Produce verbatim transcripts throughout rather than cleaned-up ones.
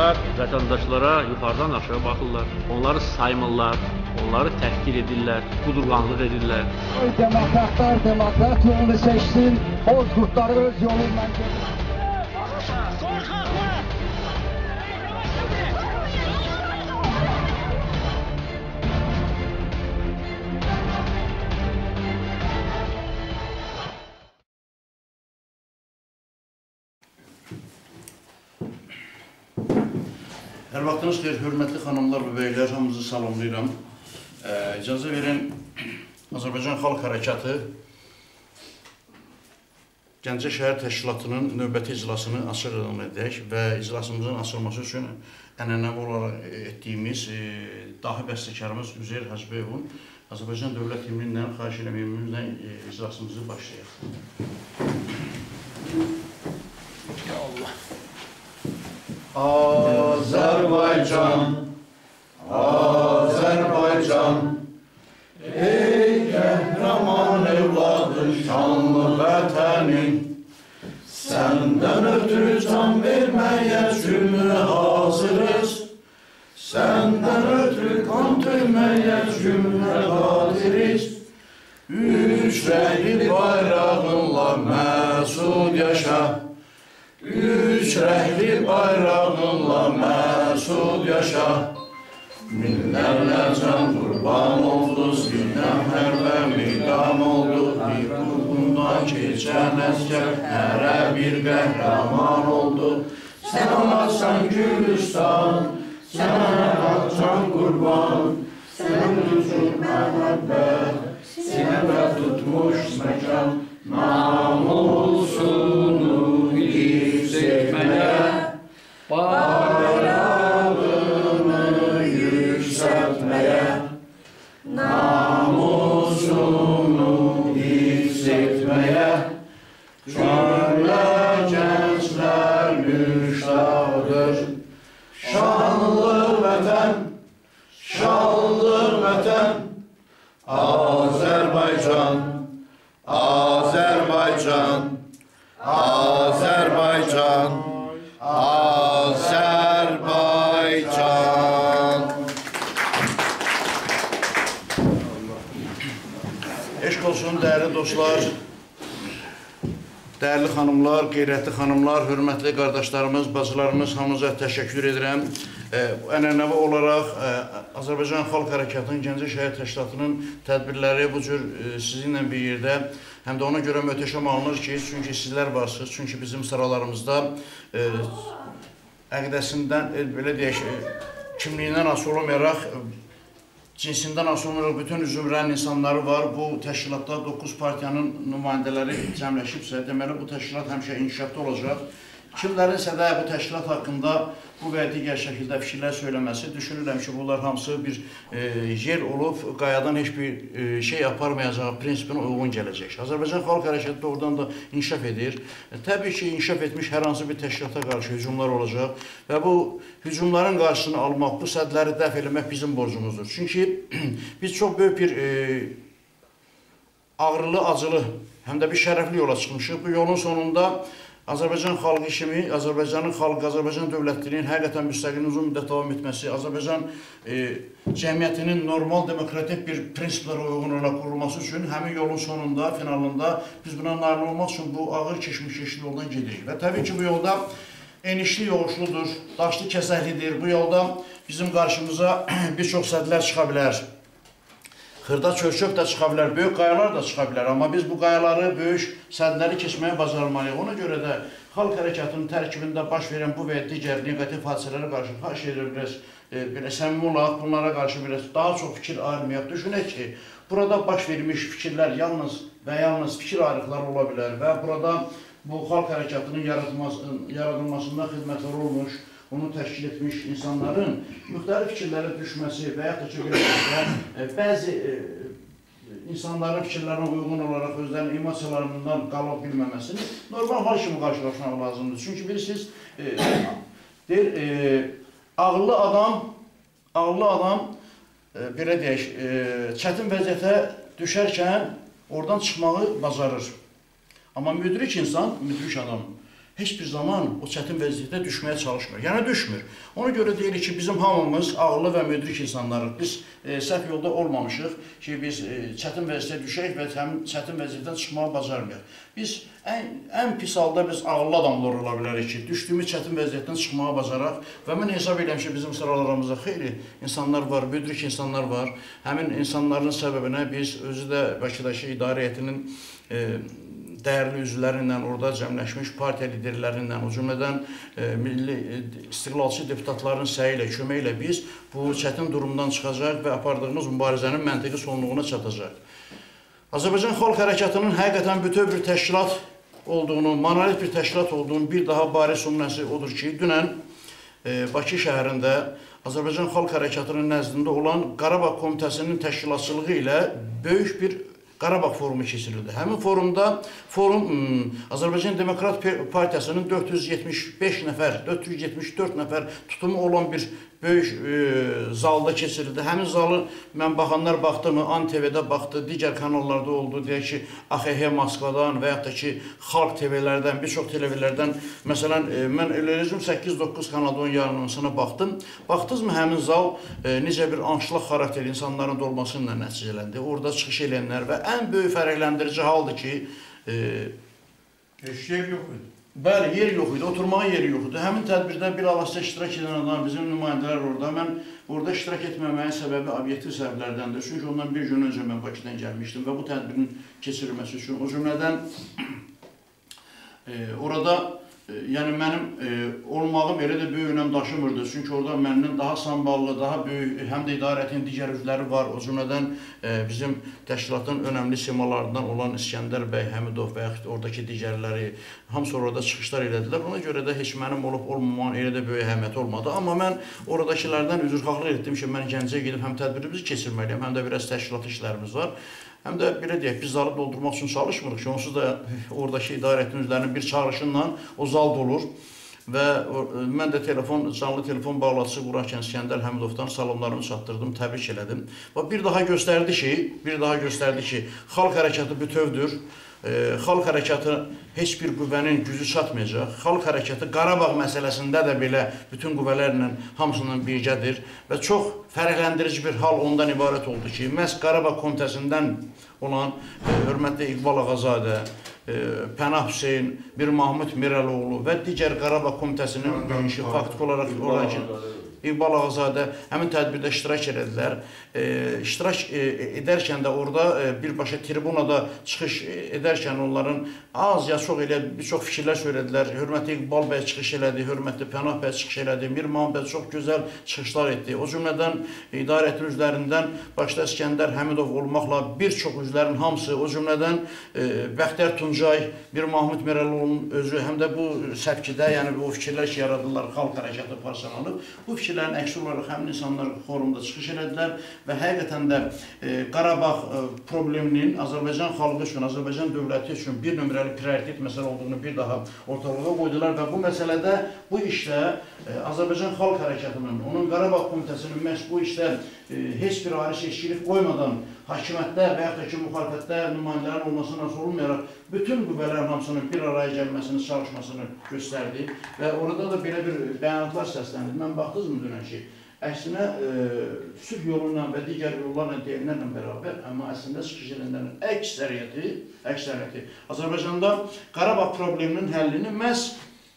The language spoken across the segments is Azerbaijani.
İnsanlar vətəndaşlara yuxarıdan aşağı baxırlar, onları saymırlar, onları təhqir edirlər, qudurğanlıq edirlər. Demokratlar demokrat yolunu seçsin, Bozkurtları öz yolundan gelir. Hər vaxtınız xeyir, hörmətli xanımlar və beylər, hamınızı salamlayıram. İcazə verin, Azərbaycan Xalq Hərəkatı Gəncə Şəhər Təşkilatının növbəti iclasını açıq edək və iclasımızın açılması üçün ənənəvi olaraq etdiyimiz dahi bəstəkarımız Üzeyir Hacbəyovun Azərbaycan dövlət himnindən xahiş eləməyimizlə iclasımızı başlayaq. Ya Allah! Azərbaycan, Azərbaycan, ey qəhrəman evladı şanlı vətənin, səndən ötürü can verməyə cümlə hazırız, səndən ötürü qan tökməyə cümlə qadiriz, üç rəhli bayrağınla məsud yaşa, üç rəhli bayrağınla məsud yaşa, minlərlə can qurban oldu, zinəm hərbə midam oldu, bir qurğundan keçən əskər hərə bir qəhrəman oldu. Sən olasan Gülüstan, sənə can qurban, sən üçün məhəbbət, sinəmə tutmuş məkan, namusunu yükseltməyə, bayrağını yükseltməyə, namusunu yükseltməyə, cümlə gənclər müştaqdır. Şanlı vətən, şanlı vətən, Azərbaycan, Azərbaycan, Azərbaycan, Azərbaycan. Eşq olsun, dəyərli dostlar, dəyərli xanımlar, qeyrətli xanımlar, hörmətli qardaşlarımız, bacılarımız, hamınıza təşəkkür edirəm. Ənənəvi olaraq Azərbaycan Xalq Hərəkatının Gəncə Şəhər Təşkilatının tədbirləri bu cür sizinlə bir yerdə həm də ona görə möhtəşəm alınır ki, çünki sizlər varsınız, çünki bizim sıralarımızda əqidəsindən, belə deyək, kimliyindən asılı olmayaraq, cinsindən asılı olmayaraq bütün üzümrənin insanları var. Bu təşkilatda doqquz partiyanın nümayəndələri cəmləşibsə, deməli bu təşkilat həmişə inkişafda olacaq. Kimlərinsə də bu təşkilat haqqında bu və digər şəkildə fikirlər söyləməsi, düşünürəm ki, bunlar hamısı bir yer olub, qayadan heç bir şey aparmayacağı prinsipinə uyğun gələcək. Azərbaycan Xalq Hərəkatı doğrudan da inkişaf edir. Təbii ki, inkişaf etmiş hər hansı bir təşkilata qarşı hücumlar olacaq və bu hücumların qarşısını almaq, bu sədləri dəf eləmək bizim borcumuzdur. Çünki biz çox böyük bir ağrılı, acılı, həm də bir şərəfli yola çıxmışıq. Bu yolun sonunda Azərbaycan xalqı kimi, Azərbaycanın xalqı, Azərbaycan dövlətliyinin həqiqətən müstəqilliyin uzun müddət davam etməsi, Azərbaycan cəmiyyətinin normal, demokratik bir prinsiplərə uyğun olaraq qurulması üçün həmin yolun sonunda, finalında biz buna nail olmaq üçün bu ağır keçmiş keçli yoldan gedirik. Və təbii ki, bu yolda enişli yoğuşludur, daşlı kəsəklidir. Bu yolda bizim qarşımıza bir çox sədlər çıxa bilər. Xırda çörçök də çıxa bilər, böyük qayalar da çıxa bilər. Amma biz bu qayaları, böyük sədləri keçməyə bacarmalıyıq. Ona görə də Xalq Hərəkatının tərkibində baş verən bu və digər negativ hadisələrə qarşı xahiş edir biraz, belə səmimi olaraq bunlara qarşı biraz daha çox fikir ayırmayaq. Düşünək ki, burada baş vermiş fikirlər yalnız və yalnız fikir ayrılıqları ola bilər və burada bu Xalq Hərəkatının yaradılmasında xidmətlər olmuş, onu təşkil etmiş insanların müxtəlif fikirlərə düşməsi və yaxud da ki, bəzi insanların fikirlərinə uyğun olaraq özlərinin emosiyalarından qala bilməməsini normal hal kimi qarşılaşmaq lazımdır. Çünki bilirsiniz, deyir, ağıllı adam, ağıllı adam, belə deyək, çətin vəziyyətə düşərkən oradan çıxmağı bacarır. Amma müdrik insan, müdrik adam, heç bir zaman o çətin vəziyyətə düşməyə çalışmır. Yəni düşmür. Ona görə deyirik ki, bizim hamımız ağıllı və müdrik insanlarıq. Biz e, səhv yolda olmamışıq ki, biz e, çətin vəziyyətə düşək və həmin çətin vəziyyətdən çıxmağı bacarmayaq. Biz ən, ən pis halda biz ağıllı adamlar ola bilərik ki, düşdüyümüz çətin vəziyyətdən çıxmağı bacaraq və mən hesab edirəm ki, bizim sıralarımızda xeyli insanlar var, müdrik insanlar var. Həmin insanların səbəbinə biz özü də Bakıdakı idarə heyətinin e, dəyərli üzvlərindən, orada cəmləşmiş partiya liderlərindən, o cümlədən e, milli e, istiqlalçı deputatların səyi ilə, köməyi ilə biz bu çətin durumdan çıxacaq və apardığımız mübarizənin məntiqi sonluğuna çatacaq. Azərbaycan Xalq Hərəkatının həqiqətən bütöv bir təşkilat olduğunu, monolit bir təşkilat olduğunu bir daha bariz nümunəsi odur ki, dünən e, Bakı şəhərində Azərbaycan Xalq Hərəkatının nəzdində olan Qarabağ Komitəsinin təşkilatçılığı ilə böyük bir Qarabağ forumu keçirildi. Həmin forumda forum Azərbaycan Demokrat Partiyasının dörd yüz yetmiş beş nəfər, dörd yüz yetmiş dörd nəfər tutumu olan bir böyük e, zalda keçirildi. Həmin zalı mən baxanlar baxdı mı, A N T V-də baxdı, digər kanallarda oldu, deyək ki, A X H Moskvadan və yaxud da ki, Xalq T V-lərdən, bir çox televiziyalardan, məsələn, e, mən Elizm səkkiz doqquz kanalda onun yarınmasına baxdım. Baxdınızmı həmin zal e, necə bir anşlaq xarakterli insanların dolmasıyla nəticələndi. Orada çıxış edənlər və ən böyük fərqləndirici haldır ki, e, heç yer yox idi. Bəli, yer yox idi, oturmağa yeri yox idi. Həmin tədbirdə bir alasıya iştirak edən adam, bizim nümayəndələr orada. Mən orada iştirak etməməyin səbəbi obyektiv səbəblərdəndir. Çünki ondan bir gün öncə mən Bakıdan gəlmişdim və bu tədbirin keçirilməsi üçün o cümlədən e, orada e, yəni mənim e, olmağım elə də böyük önəm daşımırdı. Çünki orada məndən daha samballı, daha böyük, həm də idarətin digər üzvləri var. O cümlədən e, bizim təşkilatın önəmli simalarından olan İskəndər bəy Həmidov və yaxud oradakı digərləri hamısı orada çıxışlar elədilər. Ona görə də heç mənim olub olmamağın elə də böyük əhəmiyyəti olmadı. Amma mən oradakılardan üzrxahlıq etdim ki, mən Gəncəyə gedib həm tədbirimizi keçirməliyəm, həm də biraz təşkilat işlərimiz var. Həm də belə deyək, biz zalı doldurmaq üçün çalışmırıq ki, onsuz da oradakı idarətin üzvlərinin bir çağrışınla o zal dolur. Və mən də telefon, canlı telefon bağlatıcısı Qurakən İskəndər Həmidovdan salamlarımı çatdırdım, təbrik elədim. Və bir daha göstərdi ki, bir daha göstərdi ki, xalq hərəkatı bütövdür. E, xalq hərəkatı heç bir qüvvənin gücü çatmayacaq. Xalq hərəkatı Qarabağ məsələsində də belə bütün qüvvələrlə hamısından birgədir və çox fərqləndirici bir hal ondan ibarət oldu ki, məhz Qarabağ Komitəsindən olan e, hörmətli İqbal Ağazadə, e, Pənah Hüseyn, Bir Mahmud Mirəloğlu və digər Qarabağ Komitəsinin ki, faktiki olaraq olan ki, İqbal Ağazadə həmin tədbirdə iştirak edədilər. E, iştirak e, edərkən də orada e, birbaşa tribunada çıxış edərkən onların az ya çox elə bir çox fikirlər söylədilər. Hörmətli İqbal bəy çıxış elədi, hörmətli Pənah bəy çıxış elədi, Mir Mahmud bəy çox gözəl çıxışlar etdi. O cümlədən idarətin üzvlərindən başda İskəndər Həmidov olmaqla bir çox üzvlərin hamısı, o cümlədən e, Bəxtiyar Tuncay, Bir Mahmud Mirəloğlu'nun özü, həm də bu səpkidə, yəni bu fikirlər ki, yaradırlar Xalq Hərəkatı parçalanıb, bu fikirlərin əksi olaraq həmin insanlar forumda çıxış elədilər və həqiqətən də e, Qarabağ e, probleminin Azərbaycan xalqı üçün, Azərbaycan dövləti üçün bir nömrəli prioritet məsələ olduğunu bir daha ortalığa qoydular və bu məsələdə, bu işdə e, Azərbaycan Xalq Hərəkatının, onun Qarabağ Komitəsinin məhz bu işdə e, heç bir ayrı seçkilik qoymadan hakimiyyətdə və yaxud da ki, müxalifətdə nümayəndələrin olmasından sonra olmayaraq bütün qüvvələrin hamısının bir araya gəlməsini, çalışmasını göstərdi və orada da belə bir bəyanatlar səsləndi. Mən baxdınızmı dünən ki, əksinə e, sülh yolundan və digər yollarla deyilənlərlə bərabər, amma əslində çıxış edənlərin əksəriyyəti, əksəriyyəti Azərbaycanda Qarabağ probleminin həllini məhz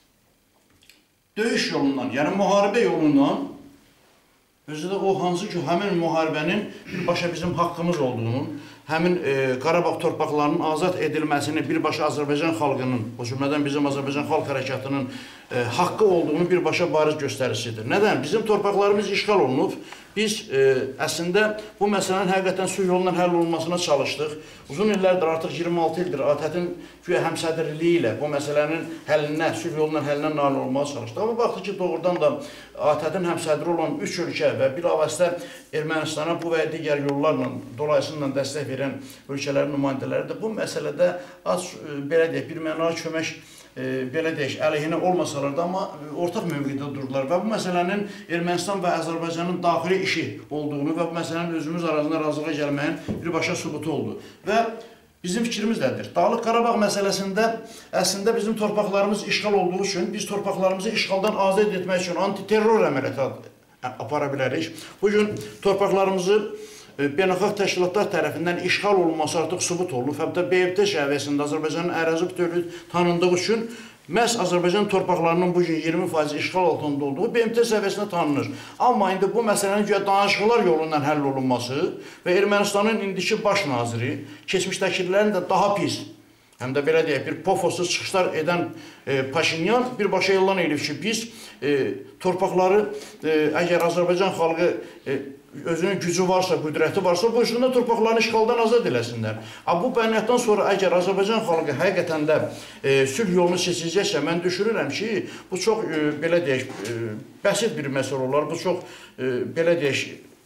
döyüş yolundan, yəni müharibə yolundan, özü də o hansı ki, həmin müharibənin birbaşa bizim haqqımız olduğunun, həmin e, Qarabağ torpaqlarının azad edilməsini birbaşa Azərbaycan xalqının, o cümlədən bizim Azərbaycan Xalq Hərəkatının e, haqqı olduğunu birbaşa bariz göstərisidir. Nədən? Bizim torpaqlarımız işğal olunub. Biz e, əslində bu məsələnin həqiqətən sülh yolundan həll olunmasına çalışdıq. Uzun illərdir, artıq iyirmi altı ildir A T Ə-tin güya həmsədrliyi ilə bu məsələnin həllinə, sülh yolundan həllinə nail olmağa çalışdıq. Amma baxdı ki, doğrudan da A T Ə-tin həmsədri olan üç ölkə və bilavasitə Ermənistana bu və digər yollarla, dolayısıyla dəstək verən ölkələrin nümayəndələri də bu məsələdə az, belə deyək, bir mənalı kömək E, belə deyək, əleyhinə olmasalar da, amma ortaq mövqedə durdular və bu məsələnin Ermənistan və Azərbaycanın daxili işi olduğunu və bu məsələnin özümüz arasında razılığa gəlməyin birbaşa sübutu oldu. Və Bizim fikrimiz nədir? Dağlıq Qarabağ məsələsində əslində bizim torpaqlarımız işğal olduğu üçün biz torpaqlarımızı işğaldan azad etmək üçün antiterror əməliyyatı apara bilərik. Bugün torpaqlarımızı beynəlxalq təşkilatlar tərəfindən işğal olunması artıq sübut olunub. Hətta B M T çərçivəsində Azərbaycanın ərazi bütövlüyü tanındığı üçün məhz Azərbaycan torpaqlarının bugün iyirmi faiz işğal altında olduğu B M T səviyyəsində tanınır. Amma indi bu məsələnin güya danışıqlar yolundan həll olunması və Ermənistanın indiki baş naziri, keçmişdəkilərin də daha pis, həm də belə deyək, bir pofosuz çıxışlar edən e, Paşinyan birbaşa elan edib ki, biz e, torpaqları e, əgər Azərbaycan xalqı e, özünün gücü varsa, qüdrəti varsa, bu üstündə torpaqlarını işğaldan azad eləsinlər. Bu bəyanatdan sonra əgər Azərbaycan xalqı həqiqətən də e, sülh yolunu seçəcəksə, mən düşünürəm ki, bu çox, e, belə deyək, e, bəsit bir məsələ olar, bu çox, e, belə deyək,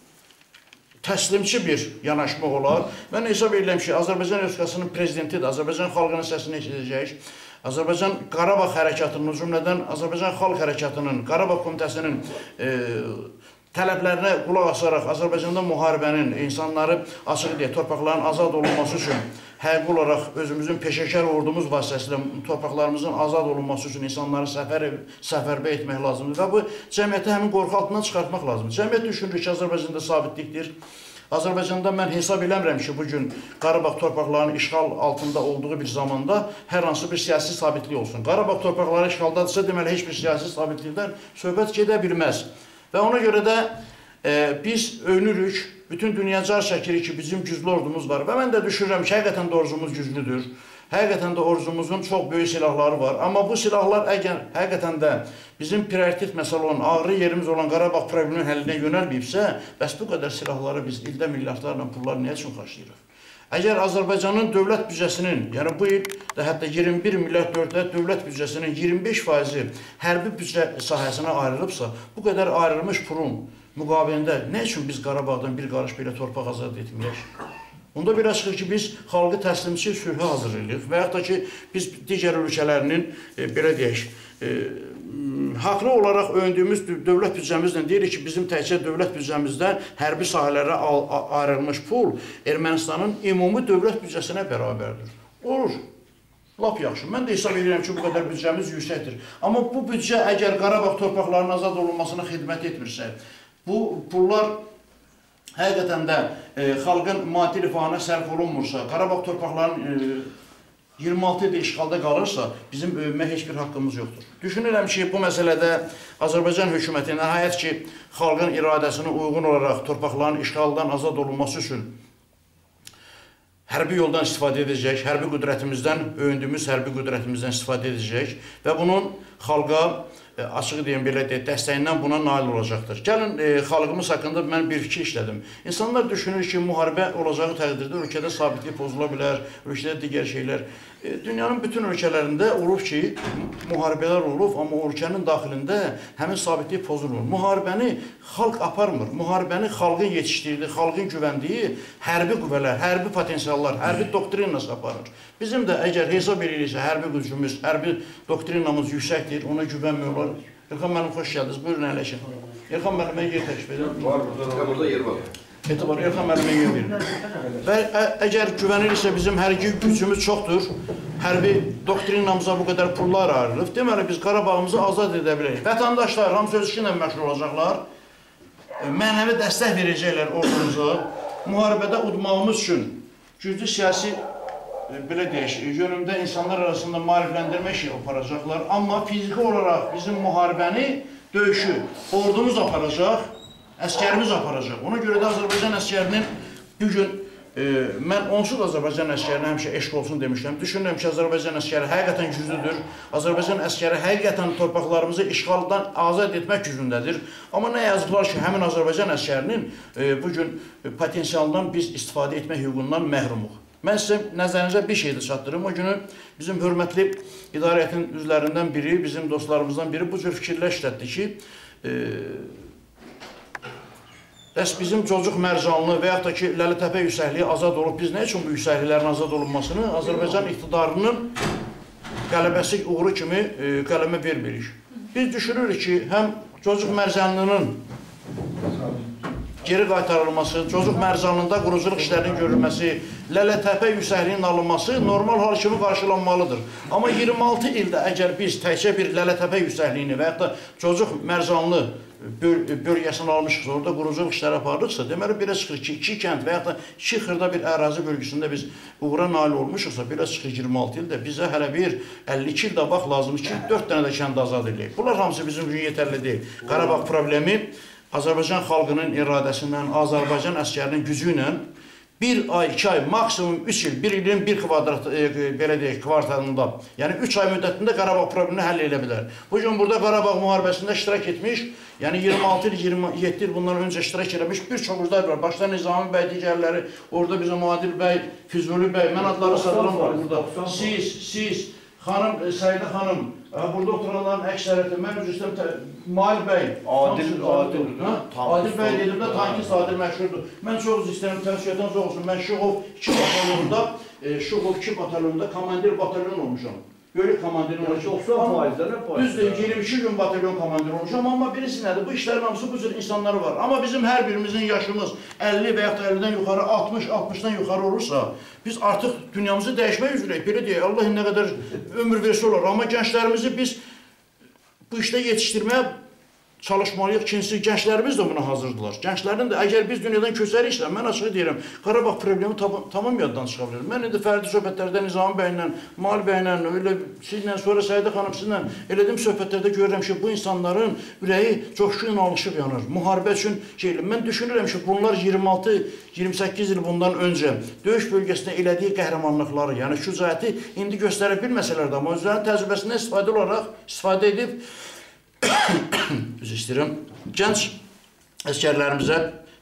təslimçi bir yanaşma olar. Mən hesab edirəm ki, Azərbaycan Respublikasının prezidenti də Azərbaycan xalqının səsini eşidəcək. Azərbaycan Qarabağ hərəkatının, cümlədən Azərbaycan Xalq Hərəkatının, Qarabağ Komitəsinin e, tələblərinə qulaq asaraq Azərbaycanda müharibənin, insanları açıq deyək, torpaqların azad olunması üçün, həqiqi olaraq özümüzün peşəkar ordumuz vasitəsilə torpaqlarımızın azad olunması üçün insanları səfər, səfərbə etmək lazımdır və bu cəmiyyəti həmin qorxu altından çıxartmaq lazımdır. Cəmiyyət düşünür ki, Azərbaycanda sabitlikdir. Azərbaycanda mən hesab eləmirəm ki, bugün Qarabağ torpaqlarının işğal altında olduğu bir zamanda hər hansı bir siyasi sabitlik olsun. Qarabağ torpaqları işğaldadırsa, deməli, heç bir siyasi sabitlikdən söhbət gedə bilməz. Və ona görə də e, biz öyünürük, bütün dünya car çəkirik ki, bizim güclü ordumuz var. Və mən də düşünürəm ki, həqiqətən də ordumuz güclüdür. Həqiqətən də ordumuzun çox böyük silahları var. Amma bu silahlar əgər həqiqətən də bizim prioritet məsələ olan, ağrı yerimiz olan Qarabağ probleminin həllinə yönəlməyibsə, bəs bu qədər silahları biz ildə milyardlarla pullar nə üçün xərcləyirik? Əgər Azərbaycanın dövlət büdcəsinin, yəni bu il də hətta iyirmi bir milyard dövlət dövlət büdcəsinin iyirmi beş faizi hərbi büdcə sahəsinə ayrılıbsa, bu qədər ayrılmış pulun müqabilində nə üçün biz Qarabağdan bir qarış belə torpaq azad etməyək? Onda belə çıxır ki, biz xalqı təslimçi sülhə hazırlayırıq və yaxud da ki, biz digər ölkələrinin, e, belə deyək, e, haqlı olaraq öyündüyümüz dövlət büdcəmizlə deyirik ki, bizim təkcə dövlət büdcəmizdən hərbi sahələrə ayrılmış pul Ermənistanın ümumi dövlət büdcəsinə bərabərdir. Olur. Lap yaxşı. Mən də hesab edirəm ki, bu qədər büdcəmiz yüksəkdir. Amma bu büdcə əgər Qarabağ torpaqlarının azad olunmasına xidmət etmirsə, bu pullar həqiqətən də e, xalqın maddi rifahına sərf olunmursa, Qarabağ torpaqlarının e, iyirmi altı ildə işğalda qalırsa, bizim öyünmək heç bir haqqımız yoxdur. Düşünürəm ki, bu məsələdə Azərbaycan hökuməti nəhayət ki, xalqın iradəsinə uyğun olaraq torpaqların işğaldan azad olunması üçün hərbi yoldan istifadə edəcək, hərbi qüdrətimizdən, öyündüyümüz hərbi qüdrətimizdən istifadə edəcək və bunun xalqa e, açığı deyim, belə deyək, dəstəyindən buna nail olacaqdır. Gəlin, e, xalqımız haqqında mən bir fikir işlədim. İnsanlar düşünür ki, müharibə olacağı təqdirdə ölkədə sabitlik pozula bilər, ölkədə digər şeylər. E, dünyanın bütün ölkələrində olub ki, müharibələr olub, amma ölkənin daxilində həmin sabitlik pozulmur. Müharibəni xalq aparmır, müharibəni xalqın yetişdirdiyi, xalqın güvəndiyi hərbi qüvvələr, hərbi potensiallar, hərbi doktrinası aparır. Bizim də əgər hesab ediriksə, hərbi gücümüz, hərbi doktrinamız yüksəkdir, ona güvənmiyorlar. Elxan müəllim, xoş gəldiniz, buyurun əyləşin. Elxan müəllimə yer təklif edir. Var, burada yer var. Etibar, Elxan müəllimə yer verir. Və əgər güvənirsə bizim hərbi gücümüz çoxdur, hərbi doktrinamıza bu qədər pullar ayrılıb, deməli biz Qarabağımızı azad edə bilərik. Vətəndaşlar hamısı öz işinlə məşğul olacaqlar, mənəvi dəstək verəcəklər ordumuza, müharibədə udmağımız üçün güclü siyasi, belə deyək, yönümdə insanlar arasında maarifləndirmə işi aparacaqlar, amma fiziki olaraq bizim müharibəni, döyüşü ordumuz aparacaq, əskərimiz aparacaq. Ona görə də Azərbaycan əskərinin bugün e, mən onsuz Azərbaycan əskərinə həmişə eşq olsun demişəm. Düşünürəm ki, Azərbaycan əskəri həqiqətən güclüdür. Azərbaycan əskəri həqiqətən torpaqlarımızı işğaldan azad etmək gücündədir. Amma nə yazıqlar ki, həmin Azərbaycan əskərinin e, bugün potensialından biz istifadə etmək hüququndan məhrumuq. Mən sizə nəzərinizə bir şey də çatdırım. O günü bizim hörmətli idarətin üzvlərindən biri, bizim dostlarımızdan biri bu cür fikirlər işlətdi ki, e, bəs bizim Cocuq Mərcanlı və yaxud da ki, Lələtəpə yüksəkliyi azad olub, biz nə üçün bu yüksəkliklərin azad olunmasını Azərbaycan iqtidarının qələbəsi uğuru kimi e, qələmə vermirik. Biz düşünürük ki, həm Cocuq Mərcanlının geri qaytarılması, Cocuq Mərzanlığında quruculuq işlərinin görülməsi, Lələtəpə yüksəkliyinin alınması normal hal kimi qarşılanmalıdır. Amma iyirmi altı ildə əgər biz təkcə bir Lələtəpə yüksəkliyini və yaxud da Cocuq Mərzanlı bölgəsini almışıq, orada quruculuq işləri aparırıqsa, deməli, belə çıxır ki, iki kənd və yaxud da iki xırda bir ərazi bölgəsində biz uğura nail olmuşuqsa, belə çıxır iyirmi altı ildə bizə hələ bir əlli iki ildə vaxt lazımdır ki, dörd dənə də kənd azad edək. Bunlar hamısı bizim üçün yetərli deyil. Qarabağ problemi Azərbaycan xalqının iradəsindən, Azərbaycan əskərinin gücü ilə bir ay, iki ay, maksimum üç il, bir ilin bir kvadrat, e, belə deyək, kvartalında, yəni üç ay müddətində Qarabağ problemini həll edə bilər. Bugün burada Qarabağ müharibəsində iştirak etmiş, yəni iyirmi altı il, iyirmi yeddi il bundan öncə iştirak etmiş bir çox uzlar var. Başda Nizami bəy, digərləri, orada bizim Adil bəy, Füzuli bəy, mən adları sadıram var burada. Siz, siz, xanım, Səidə xanım, burada oturanların əksəriyyəti, mən üzr istəyirəm, Mail bəy, Adil, Adil, Adil bəy dedim də, Tankist Adil məşhurdur. Mən çox üzr istəyirəm, təvsiyyətiniz olsun, mən Şıxov iki batalyonunda, Şıxov iki batalyonunda komandir batalyon olmuşam. Bölük komandirin olmuşam. doxsan faizdə nə faiz? Düzdür, iyirmi iki gün batalyon komandiri olmuşam, amma birisi nədir? Bu işlərin hamısı bu cür insanları var. Amma bizim hər birimizin yaşımız əlli və yaxud da əllidən yuxarı, altmış, altmışdan yuxarı olursa, biz artıq dünyamızı dəyişmək üzrəyik. Belə deyək, Allah nə qədər ömür versə olar. Amma gənclərimizi biz bu işdə yetişdirməyə çalışmalıyıq. İkincisi, gənclərimiz də buna hazırdılar. Gənclərin də, əgər biz dünyadan köçəriksə, mən açıq deyirəm, Qarabağ problemi tamam yaddan çıxa bilir. Mən indi fərdi söhbətlərdə Nizami bəylə, Mal bəylə, elə sizlə, sonra Səidə xanım sizlə elədiyim söhbətlərdə görürəm ki, bu insanların ürəyi coşku ilə alışıb yanır. Müharibə üçün şeydir. Mən düşünürəm ki, bunlar iyirmi altı iyirmi səkkiz il bundan öncə döyüş bölgəsində elədiyi qəhrəmanlıqları, yəni şücaəti indi göstərə bilməsələr də, amma özlərinin təcrübəsindən istifadə olaraq istifadə edib üzr istəyirəm, gənc əskərlərimizə,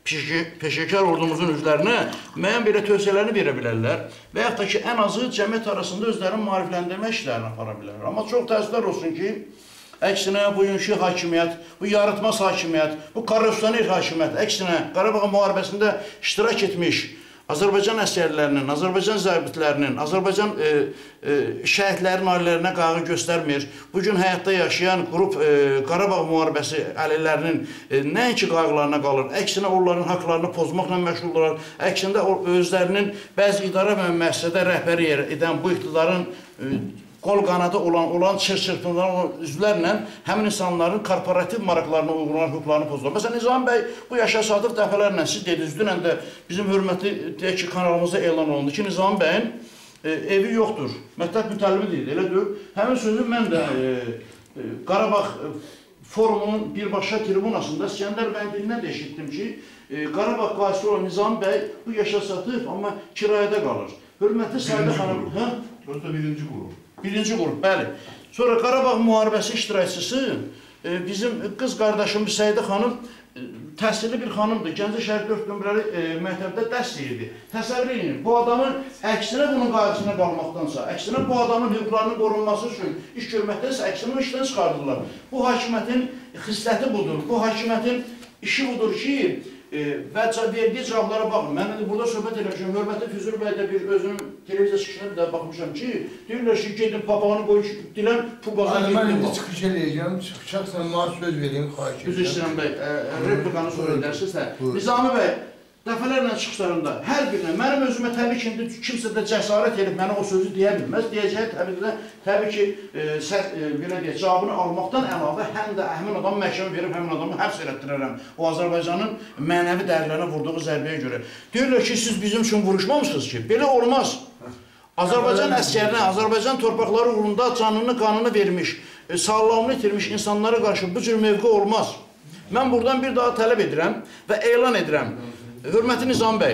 peşəkar ordumuzun üzvlərinə müəyyən belə tövsiyələrini verə bilərlər və yaxud da ki, ən azı cəmiyyət arasında özlərini maarifləndirmə işlərini apara bilərlər. Amma çox təəssüflər olsun ki, əksinə bugünkü hakimiyyət, bu yaratmaz hakimiyyət, bu korrupsioner hakimiyyət, əksinə Qarabağ müharibəsində iştirak etmiş Azərbaycan əskərlərinin, Azərbaycan zərbitlərinin, Azərbaycan e, e, şəhidlərin ailələrinə qağı göstərmir. Bugün həyatda yaşayan qrup e, Qarabağ müharibəsi əlillərinin e, nəinki qayğılarına qalır, əksinə onların haqlarını pozmaqla məşğuldurlar, əksində özlərinin bəzi idarə və müəssisədə rəhbəri edən bu iqtidarın e, qol qanadı olan, olan çır-çırpılan üzvlərlə həmin insanların korporativ maraqlarına uygulanan hüquqlarını pozdular. Məsələn, Nizami bəy bu yaşa çatır dəfələrlə, siz dediniz, dünən də bizim hörmətli deyək ki, kanalımızda elan olundu ki, Nizami bəyin e, evi yoxdur, məktəb mütəllimi deyil, elə deyil. Həmin sözü mən də e, e, Qarabağ e, forumunun birbaşa tribunasında İskəndər bəyin dilindən də eşitdim ki, e, Qarabağ qaisi olan Nizami bəy bu yaşa çatıb, amma kirayədə qalır. Hörmətli Səidə xanım, hə? Orada birinci qrup. Birinci qrup, bəli. Sonra Qarabağ müharibəsi iştirakçısı e, bizim qız qardaşımız Səidə xanım e, təhsilli bir xanımdır. Gəncə şəhər dörd nömrəli e, məktəbdə dərs deyirdi. Təsəvvür edin, bu adamın əksinə bunun qarşısına qalmaqdansa, əksinə bu adamın hüquqlarının qorunması üçün iş görməkdənsə, əksinə işdən çıxardırlar. Bu hakimiyyətin xisləti budur. Bu hakimiyyətin işi budur ki, E, və verdiyi cavablara baxın. Mən indi burada söhbət eləmişəm. Hörmətli Füzuli bəy də bir özünün televiziya çıxışına da baxmışam ki, deyirlər ki, gedin papağını qoy, dilən pulbazdan gedin. Mən indi var. çıxış eləyəcəm, çıxacaqsan, mənə söz vereyim, xahiş edirəm. Üzr istəyirəm bəy, replikanı sonra edərsiniz də. Nizami bəy, dəfələrlə çıxışlarında hər birinə, mənim özümə təbii ki, indi kimsə də cəsarət edib mənə o sözü deyə bilməz. Deyəcək, təbii ki, təbii ki, e, səs, e, belə deyək, cavabını almaqdan əlavə həm də həmin adam məhkəmə verib, həmin adamı həbs elətdirərəm. O Azərbaycanın mənəvi dəyərlərinə vurduğu zərbəyə görə. Deyirlər ki, siz bizim üçün vuruşmamışsınız ki, belə olmaz. Azərbaycan əskərinə, Azərbaycan torpaqları uğrunda canını, qanını vermiş, e, sağlamını itirmiş insanlara qarşı bu cür mövqe olmaz. Mən buradan bir daha tələb edirəm və elan edirəm. Hörmətli Nizami bəy,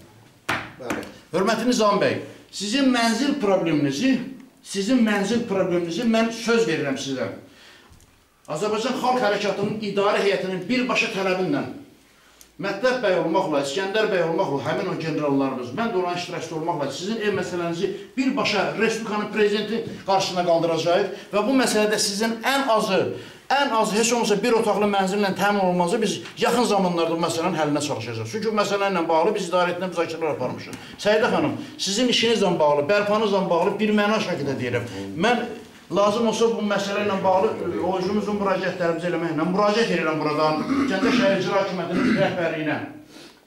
hörmətli Nizami bəy, sizin mənzil probleminizi, sizin mənzil probleminizi mən söz verirəm sizə. Azərbaycan Xalq Hərəkatının idarə heyətinin birbaşa tələbinlə, Mətləb bəy olmaqla, İskəndər bəy olmaqla, həmin o generallarımız, mən də olan iştirakçı olmaqla sizin ev məsələnizi birbaşa Respublikanın prezidenti qarşısına qaldıracaq və bu məsələdə sizin ən azı, ən azı heç olmasa bir otaqlı mənzillə təmin olmazı biz yaxın zamanlarda bu məsələnin həllinə çalışacağıq. Çünki bu məsələ ilə bağlı biz idarə etmə müzakirələr aparmışıq. Səidə xanım, sizin işinizlə bağlı, bərpanızla bağlı bir məna şəkildə deyirəm. Mən lazım olsa bu məsələ ilə bağlı o özümüzün müraciətlərimizi eləməklə müraciət edirəm buradan Gəncə şəhər icra hakimiyyətinin rəhbərliyinə.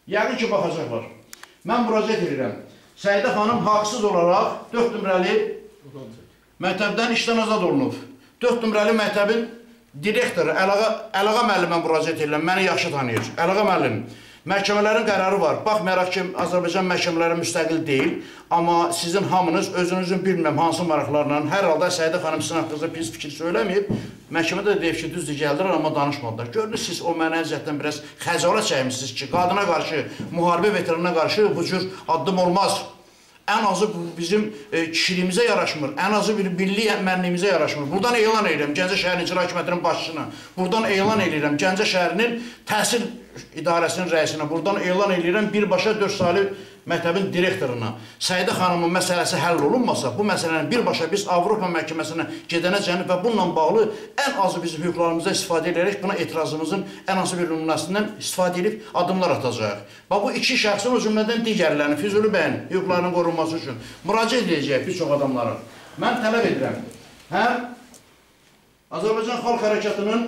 Yəqin ki, baxacaqlar. Mən müraciət edirəm. Səidə xanım haqsız olaraq dörd nömrəli məktəbdən işdən azad olunub. dörd nömrəli məktəbin direktoru Əlağa, Əlağa müəllimə müraciət edirəm. Məni yaxşı tanıyır. Əlağa müəllim. Məhkəmələrin qərarı var. Baxmayaraq ki, Azərbaycan məhkəmələri müstəqil deyil, amma sizin hamınız özünüzün bilmirəm hansı maraqlarla, hər halda Səidə xanım sizin haqqınızda pis fikir söyləməyib, məhkəmədə də deyib ki, düzdür, gəldilər, amma danışmadılar. Görünüz, siz o mənə əziyyətdən biraz xəcalət çəkmişsiniz ki, qadına qarşı, müharibə veteranına qarşı bu cür addım olmaz. Ən azı bizim e, kişiliyimizə yaraşmır, ən azı bir milli mənliyimizə yaraşmır. Buradan elan edirəm Gəncə şəhərinin icra hakimiyyətinin başçısına, buradan elan edirəm Gəncə şəhərinin təhsil idarəsinin rəisinə, buradan elan edirəm birbaşa dörd saylı məktəbin direktoruna. Səidə xanımın məsələsi həll olunmasa, bu məsələni birbaşa biz Avropa məhkəməsinə gedənəcəni və bununla bağlı ən azı bizim hüquqlarımızda istifadə edərək buna etirazımızın ən azı bir nümunəsindən istifadə edib adımlar atacaq. Və bu iki şəxsin o cümlədən digərlərinin, Füzuli bəyin hüquqlarının qorunması üçün müraciət edəcək bir çox adamlara. Mən tələb edirəm, həm Azərbaycan Xalq Hərəkatının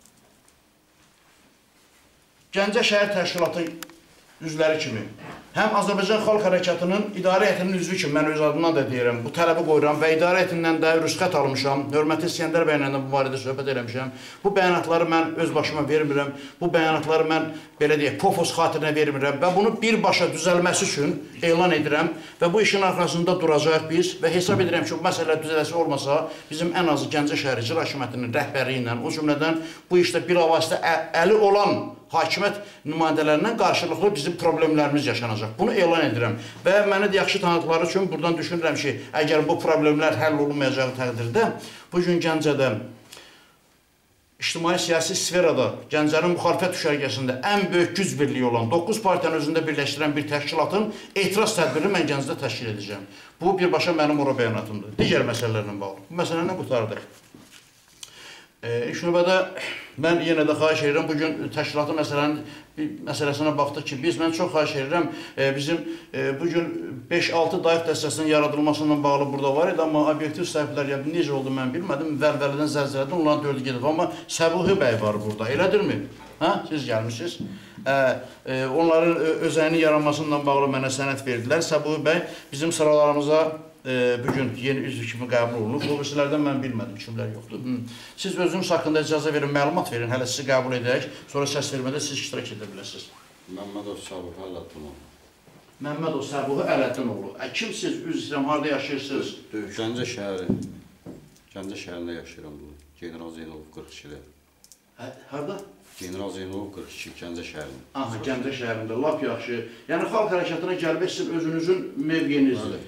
Gəncə şəhər təşkilatı üzvləri kimi, həm Azərbaycan Xalq Hərəkatının idarə heyətinin üzvü kimi, mən öz adımdan da deyirəm, bu tələbi qoyuram və idarə heyətindən də rüsxət almışam, hörmətli İskəndər bəylə də bu barədə söhbət eləmişəm. Bu bəyanatları mən öz başıma vermirəm, bu bəyanatları mən, belə deyək, pofos xatirinə vermirəm və bunu birbaşa düzəlməsi üçün elan edirəm və bu işin arxasında duracaq biz və hesab edirəm ki, bu məsələ düzələsi olmasa, bizim ən azı Gəncə şəhər icra hakimiyyətinin rəhbərliyi ilə, o cümlədən bu işdə bilavasitə əli olan hakimiyyət nümayəndələrindən qarşılıqlı bizim problemlərimiz yaşanacaq. Bunu elan edirəm və məni də yaxşı tanıdıqları üçün buradan düşünürəm ki, əgər bu problemlər həll olunmayacağı təqdirdə, bugün Gəncədə ictimai-siyasi sferada, Gəncənin müxalifət düşərgəsində ən böyük güc birliyi olan doqquz partiyanın özündə birləşdirən bir təşkilatın etiraz tədbirini mən Gəncədə təşkil edəcəm. Bu, birbaşa mənim ora bəyanatımdır. Digər məsələlərlə bağlı. Bu məsələni qurtardıq. E, ilk növbədə mən yenə də xahiş edirəm, bugün təşkilatı məsələnin məsələsinə baxdıq ki, biz, mən çox xahiş edirəm, e, bizim e, bugün beş altı dayıq dəstəsinin yaradılmasından bağlı burada var idi, amma obyektiv sahiblər ya, necə oldu mən bilmədim, vəlvəlidən zəlzələdən onların dördü gedib, amma Səbuhi bəy var burada, elədirmi? Hə? Siz gəlmişsiniz. E, e, onların özəyinin yaranmasından bağlı mənə sənət verdilər. Səbuhi bəy bizim sıralarımıza E, bugün yeni üzv kimi qəbul olunub. Bu birisilərdən mən bilmədim, kimlər yoxdur. Hı. Siz özünüz haqqında icazə verin, məlumat verin, hələ sizi qəbul edək, sonra səs vermədə siz iştirak edə bilirsiniz. Məmmədov Səbuhi Ələddinoğlu. Məmmədov Səbuhi Ələddinoğlu. Ə, kimsiz, üzv istəyirəm, harada yaşayırsınız? Gəncə şəhəri. Gəncə şəhərində yaşayıram bu. General Zeynalov qırx ikidə. Hə, harada? General Zeynalov qırx iki, Gəncə şəhərində. Aha, Gəncə şəhərində, lap yaxşı. Yəni, xalq hərəkatına gəlmək sizin özünüzün mövqeyinizdir.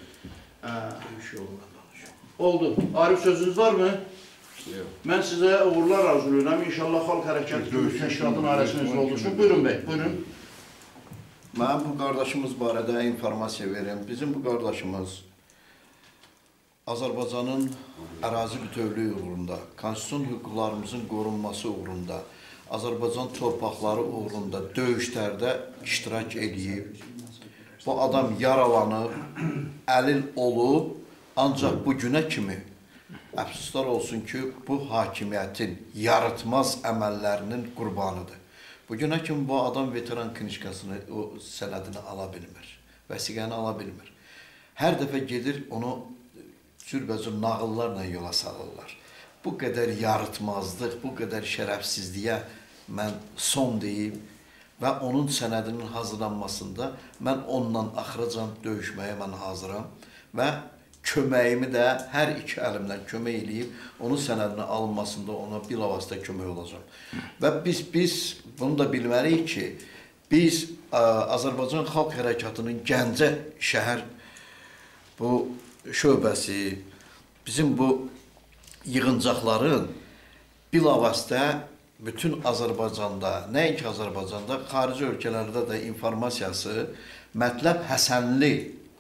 Oldu. Arif, sözünüz var mı? Yox. Mən sizə uğurlar arzulayıram. İnşallah xalq hərəkatı təşkilatın ailəsiniz olursun. Buyurun bəy, buyurun. Mən bu qardaşımız barədə informasiya verim. Bizim bu qardaşımız Azərbaycanın ərazi bütövlüyü uğrunda, konstitusiyon hüquqlarımızın qorunması uğrunda, Azərbaycan torpaqları uğrunda döyüşlərdə iştirak edib. Bu adam yaralanıb, əlil olub, ancaq bu günə kimi əfsuslar olsun ki, bu hakimiyyətin yaratmaz əməllərinin qurbanıdır. Bu günə kimi bu adam veteran knişkasını, o sənədini ala bilmir, vəsiqəni ala bilmir. Hər dəfə gedir, onu cürbəcür nağıllarla yola salırlar. Bu qədər yaratmazlıq, bu qədər şərəfsizliyə mən son deyib, və onun sənədinin hazırlanmasında mən onunla axıracan döyüşməyə mən hazıram və köməyimi də hər iki əlimlə kömək edib, onun sənədinin alınmasında ona bilavasitə kömək olacam. Və biz, biz bunu da bilməliyik ki, biz ə, Azərbaycan Xalq Hərəkatının Gəncə şəhər bu şöbəsi, bizim bu yığıncaqların bilavasitə bütün Azərbaycanda, nəinki Azərbaycanda, xarici ölkələrdə də informasiyası Mətləb Həsənli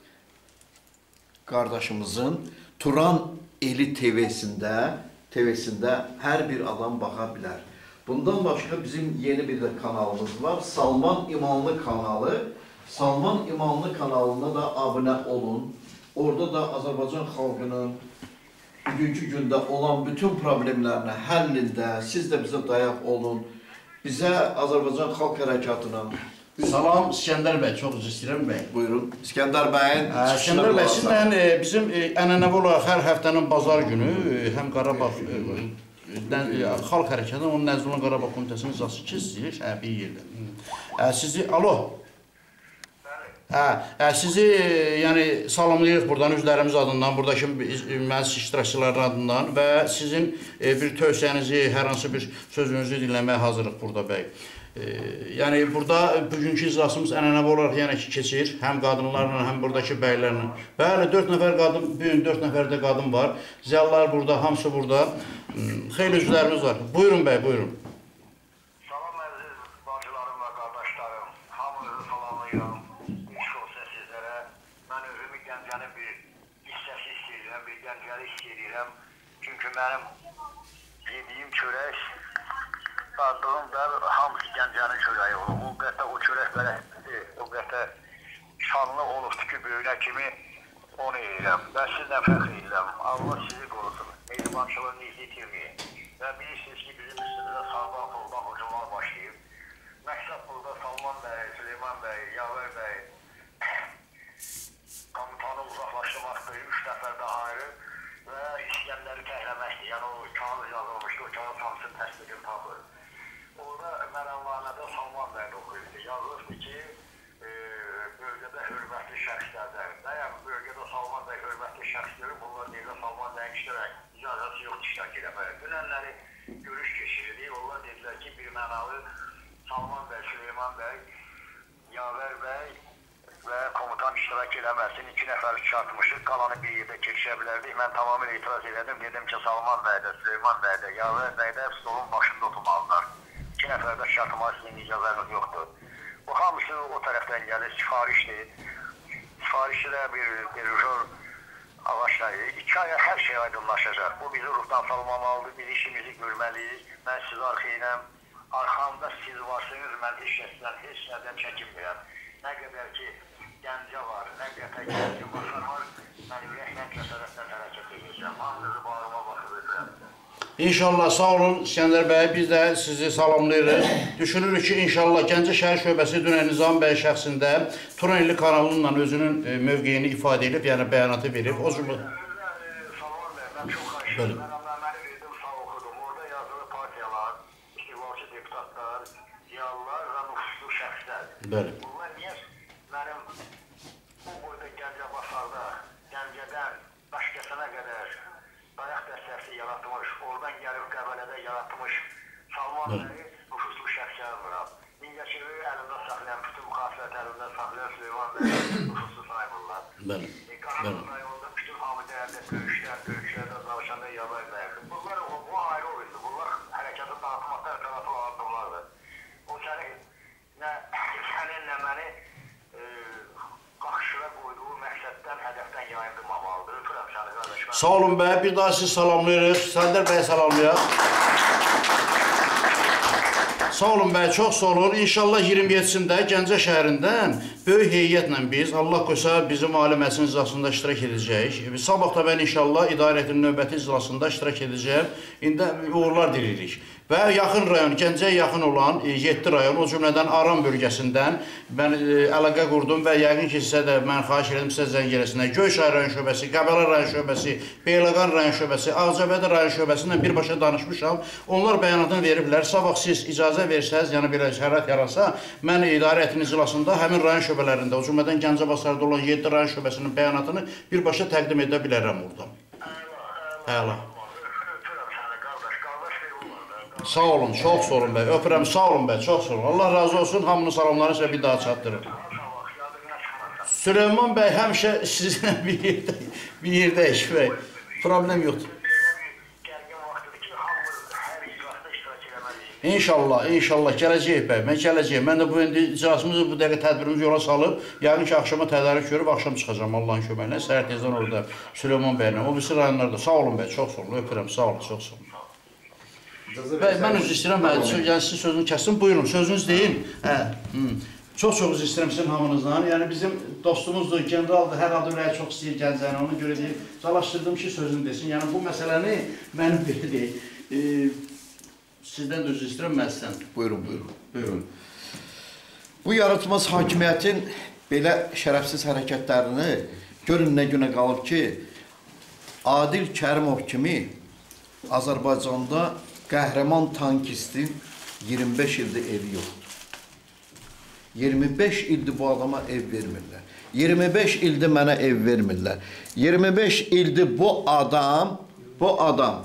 qardaşımızın Turan Eli T V-sində T V-sində hər bir adam baxa bilər. Bundan başqa bizim yeni bir də kanalımız var, Salman İmanlı kanalı. Salman İmanlı kanalına da abunə olun. Orada da Azərbaycan xalqının bugünkü gündə olan bütün problemlərini həllində siz də bizə dayaq olun. Bizə Azərbaycan Xalq Hərəkatının Salam İskəndər bəy, çox üzr istəyirəm bəy. Buyurun. İskəndər bəyin Hə, İskəndər bəy, sizinlə e, bizim e, ənənəvi olaraq hər həftənin bazar günü e, həm Qarabağ e, e, Xalq Hərəkatı, onun nəzd olunan Qarabağ Komitəsinin iclası keçirilir, hə, bir yerdə. Hə, sizi, alo. Hə, hə, sizi e, yəni salamlayırıq buradan özlərimiz adından, buradakı məclis iştirakçıların adından və sizin e, bir tövsiyənizi, hər hansı bir sözünüzü dinləməyə hazırıq burada bəy. E, yəni burada bugünkü iclasımız ənənəvi olaraq yəni ki keçir, həm qadınlarla, həm buradakı bəylərlə. Bəli, dörd nəfər qadın, bu gün dörd nəfər də qadın var. Ziyalılar burada, hamısı burada. Xeyli üzvlərimiz var. Buyurun bəy, buyurun. Salam əziz bacılarım və qardaşlarım, hamınızı salamlayıram. İş olsa sizlərə, mən özümü Gəncənin bir hissəsi istəyirəm, bir Gəncəli istəyirəm. Çünki mənim yediyim çörək, dadlığım da hamısı Gəncənin çörəyi olur. O qədər o çörək belə, o qədər şanlı olubdur ki, böyünə kimi onu yeyirəm. Və sizlə fəxr edirəm. Allah sizi qorusun. Mehribançılığını itirməyin. Və bilirsiniz ki, bizim üstümüzdə sağdan soldan hücumlar başlayıb. Məqsəd burada Salman bəy, Süleyman bəy, Yavər bəy komutanı uzaqlaşdırmaqdır, üç nəfər də ayrı və İskəndəri təhləməkdir. Yəni o kağız yazılmışdı, o kağız hamısını təsdiqini tapır. Orada məramlarında Salman bəy oxuyurdu. Yazılmışdı ki, e, bölgədə hörmətli şəxslərdən. Dəyəm, bölgədə Salman bəy hörmətli şəxsləri, bunlar deyirlər Salman bəyin iştirək icazəsi yoxdur iştirak eləməyə. Dünənləri görüş keçirildi. Onlar dedilər ki, bir mənalı Salman bəy, Süleyman bəy, Yavər bəy və komutan iştirak eləməsin. İki nəfər çarpmışıq, qalanı bir yerdə keçişə bilərdik. Mən tamamilə etiraz elədim. Dedim ki, Salman bəy də, Süleyman bəy də, Yavər bəy də stolun başında oturmalılar. İki nəfər də şartmağa sizin icazəniz yoxdur. Bu hamısı o tərəfdən gəlir, sifarişdir. Sifarişdə də bir dirujör ağaçları. İki aya hər şey aydınlaşacaq. Bu bizi ruhdan salmamalıdır, biz işimizi görməliyik. Mən siz arxayınam, arxamda siz varsınız, mən heç kəsdən, heç nədən çəkinmirəm. Nə qədər ki, Gəncə var, nə qədər Gəncə basar var, mən ürəklə kəsərətdən hərəkət edəcəm. Hamınızı bağıma baxıb ötürəm. İnşallah, sağ olun İskəndər bəy, biz də sizi salamlayırıq. Düşünürük ki, inşallah Gəncə şəhər şöbəsi dünən Nizam bəy şəxsində Turaneli kanalıyla özünün mövqeyini ifadə edib, yəni bəyanatı verib. O cümlə... Salman bəy, mən çox xahiş edirəm. Mən əməli verdim, sağ oxudum. Orada yazılı partiyalar, istiqlalçı deputatlar, ziyalılar və nüfuslu şəxslər. Bəli. Bunlar niyə mənim bu boyda Gəncə basarda, Gəncədən Daşkəsənə qədər dayaq dəstəsi yaratmış, oradan gəlib Qəbələdə yaratmış Salman bəyi nüfuslu şəxslər var. Mingəçevi əlində saxlayan, bütün müxasirət əlində saxlayan Süleyman bəyi nüfuslu sayılırlar. Bəli. Qanun rayonunda bütün hamı dəyərli böyüşlər, böyüşlərdə danışanda Yavər bəydir. Bunlar bu ayrı oyundur. Bunlar hərəkatı dağıtmaqda tərəfə addımlardır. O səni, nə, səninlə məni e, qaxışıra qoyduğu məqsəddən, hədəfdən yayındırmamalıdır. Öpürəm səni qardaş. Sağ olun bəy, bir daha sizi salamlayırıq. İskəndər bəy salamlayaq. Sağ olun bəy, çox sağ olun. İnşallah iyirmi yeddisində Gəncə şəhərindən böyük heyətlə biz, Allah qoysa, bizim ali məclisin iclasında iştirak edəcəyik. Sabah da mən inşallah idarətin növbəti iclasında iştirak edəcəyim. İndi uğurlar dilirik. Və yaxın rayon, Gəncəyə yaxın olan yeddi rayon, o cümlədən Aran bölgəsindən mən e, əlaqə qurdum və yəqin ki, sizə də mən xahiş edim sizə zəng eləsinlər. Göyçay rayon şöbəsi, Qəbələ rayon şöbəsi, Beyləqan rayon şöbəsi, Ağcabədi rayon şöbəsi ilə birbaşa danışmışam. Onlar bəyanatını veriblər. Sabah siz icazə versəz, yəni belə şərait yaransa, mən idarə heyətinin iclasında həmin rayon şöbələrində, o cümlədən Gəncə basarda olan yeddi rayon şöbəsinin bəyanatını birbaşa təqdim edə bilərəm oradan. Əla. Sağ olun, çox sağ olun bəy. Öpürəm, sağ olun bəy, çox sağ olun. Allah razı olsun, hamının salamlarını sizə bir daha çatdırır. Süleyman bəy həmişə sizinlə bir yerdə, bir yerdəyik bəy. Problem yoxdur. İnşallah, inşallah gələcəyik bəy, mən gələcəyim. Mən də bu indi iclasımızı, bu dəqiqə tədbirimizi yola salıb, yəqin ki, axşama tədarik görüb, axşam çıxacam Allahın köməklə. Səhər tezdən orada Süleyman bəylə, o birisi rayonlarda. Sağ olun bəy, çox sağ olun, öpürəm, sağ olun, çox sağ olun. Bəy, mən özür istəyirəm, yəni sizin sözünü kəsdim, buyurun, sözünüz deyin. Hə, çox-çox özür istəyirəm sizin hamınızdan. Yəni bizim dostumuzdur, generaldır, hər halda ürəyi çox istəyir Gəncəni, ona görə deyib, calaşdırdım ki, sözünü desin. Yəni bu məsələni mənim belə deyil. Sizdən də özür istəyirəm, mən sizdən. Buyurun, buyurun. Buyurun. Bu yaratmaz hakimiyyətin belə şərəfsiz hərəkətlərini görün nə günə qalıb ki, Adil Kərimov kimi Azərbaycanda qəhrəman tankistin iyirmi beş ildir evi yoxdur. iyirmi beş ildir bu adama ev vermirlər. iyirmi beş ildir mənə ev vermirlər. iyirmi beş ildir bu adam, bu adam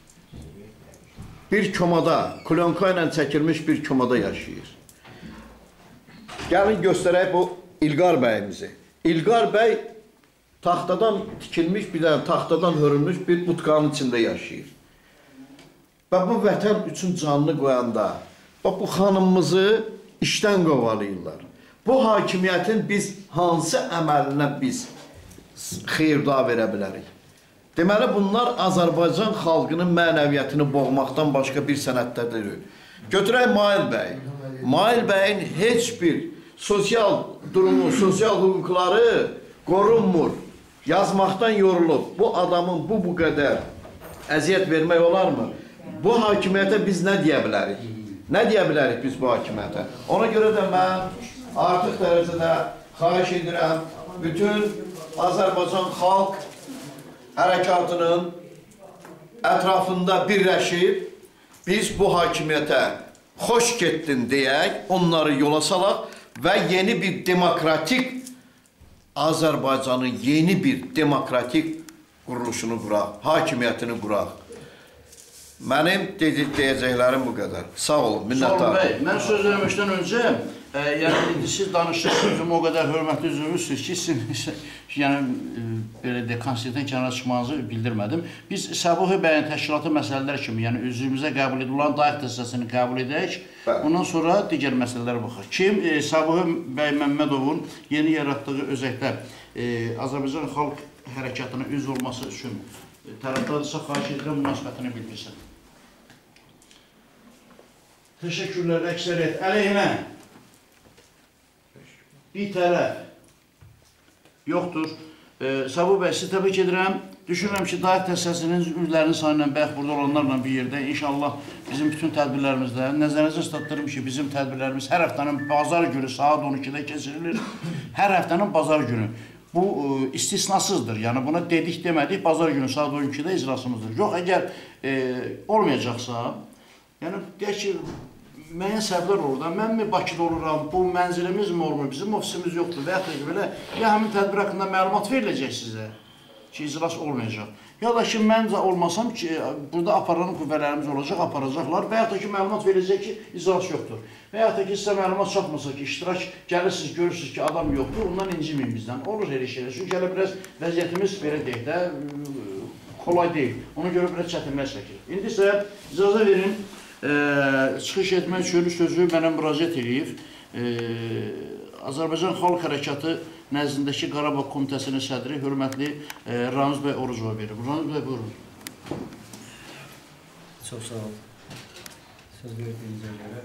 bir komada, klonka ilə çəkilmiş bir komada yaşayır. Gəlin göstərək bu İlqar bəyimizi. İlqar bəy taxtadan tikilmiş, bir dənə taxtadan hörülmüş bir butkanın içində yaşayır. Və bu vətən üçün canını qoyanda, bax bu xanımımızı işdən qovalayırlar. Bu hakimiyyətin biz hansı əməlinə biz xeyirda verə bilərik? Deməli, bunlar Azərbaycan xalqının mənəviyyətini boğmaqdan başqa bir sənətdə deyil. Götürək Mail bəy. Mail bəyin heç bir sosial durumu, sosial hüquqları qorunmur. Yazmaqdan yorulub. Bu adamın bu bu qədər əziyyət vermək olarmı? Bu hakimiyyətə biz nə deyə bilərik? Nə deyə bilərik biz bu hakimiyyətə? Ona görə də mən artıq dərəcədə xahiş edirəm, bütün Azərbaycan xalq hərəkatının ətrafında birləşib, biz bu hakimiyyətə xoş getdin deyək, onları yola salaq və yeni bir demokratik Azərbaycanın yeni bir demokratik quruluşunu quraq, hakimiyyətini quraq. Mənim deyəcəklərim bu qədər. Sağ olun, minnətdarım. Sağ olun bəy, mən söz vermişdən öncə, e, yəni indi siz danışırsınız, o qədər hörmətli üzvüsünüz ki, siz, yəni belə də konstitusiyadan kənara çıxmanızı bildirmədim. Biz Səbuhi bəyin təşkilatı məsələlər kimi, yəni üzvümüzə qəbul edilen dayaq dəstəsini qəbul edək, ondan sonra digər məsələlərə baxaq. Kim e, Səbuhi bəy Məmmədovun yeni yaratdığı özəkdə e, Azərbaycan xalq hərəkatına üzv olması üçün e, tərəfdardırsa, xahiş edirəm, münasibətini bildirsin. Teşekkürler əksəriyyət. Əleyhinə bir tərəf yoxdur. E, Səbuhi bəy, sizi təbrik edirəm. Düşünürəm ki, dayaq dəstəsinin üzvlərinin sayı ilə bəyək burada olanlarla bir yerdə inşallah bizim bütün tədbirlərimizdə nəzərinizə statlarım ki, bizim tədbirlərimiz hər həftənin bazar günü saat on ikidə keçirilir. Hər həftənin bazar günü. Bu e, istisnasızdır. Yəni buna dedik demədik, bazar günü saat on ikidə icrasımızdır. Yox, əgər e, olmayacaqsa, yəni deyək ki, müəyyən səbəblər olur da, mən mi Bakıda oluram, bu mənzilimiz mi olmur, bizim ofisimiz yoxdur və yaxud da belə, ya həmin tədbir haqqında məlumat veriləcək sizə ki, icras olmayacaq. Ya da ki, mən olmasam ki, burada aparan qüvvələrimiz olacaq, aparacaqlar və yaxud da ki, məlumat veriləcək ki, icras yoxdur. Və yaxud da ki, sizə məlumat çatmasa ki, iştirak gəlirsiniz, görürsünüz ki, adam yoxdur, ondan inciməyin bizdən. Olur elə şeylər. Çünki hələ biraz vəziyyətimiz belə deyək də, kolay deyil. Ona görə biraz çətinlər çəkir. İndi isə icazə verin, e, çıxış etmək üçün sözü mənə müraciət edib. E, Azərbaycan Xalq Hərəkatı nəzdindəki Qarabağ Komitəsinin sədri, hörmətli e, Ramiz bəy Orucova verir. Ramiz bəy, buyurun. Çox sağ ol. Söz verdiyinizə görə.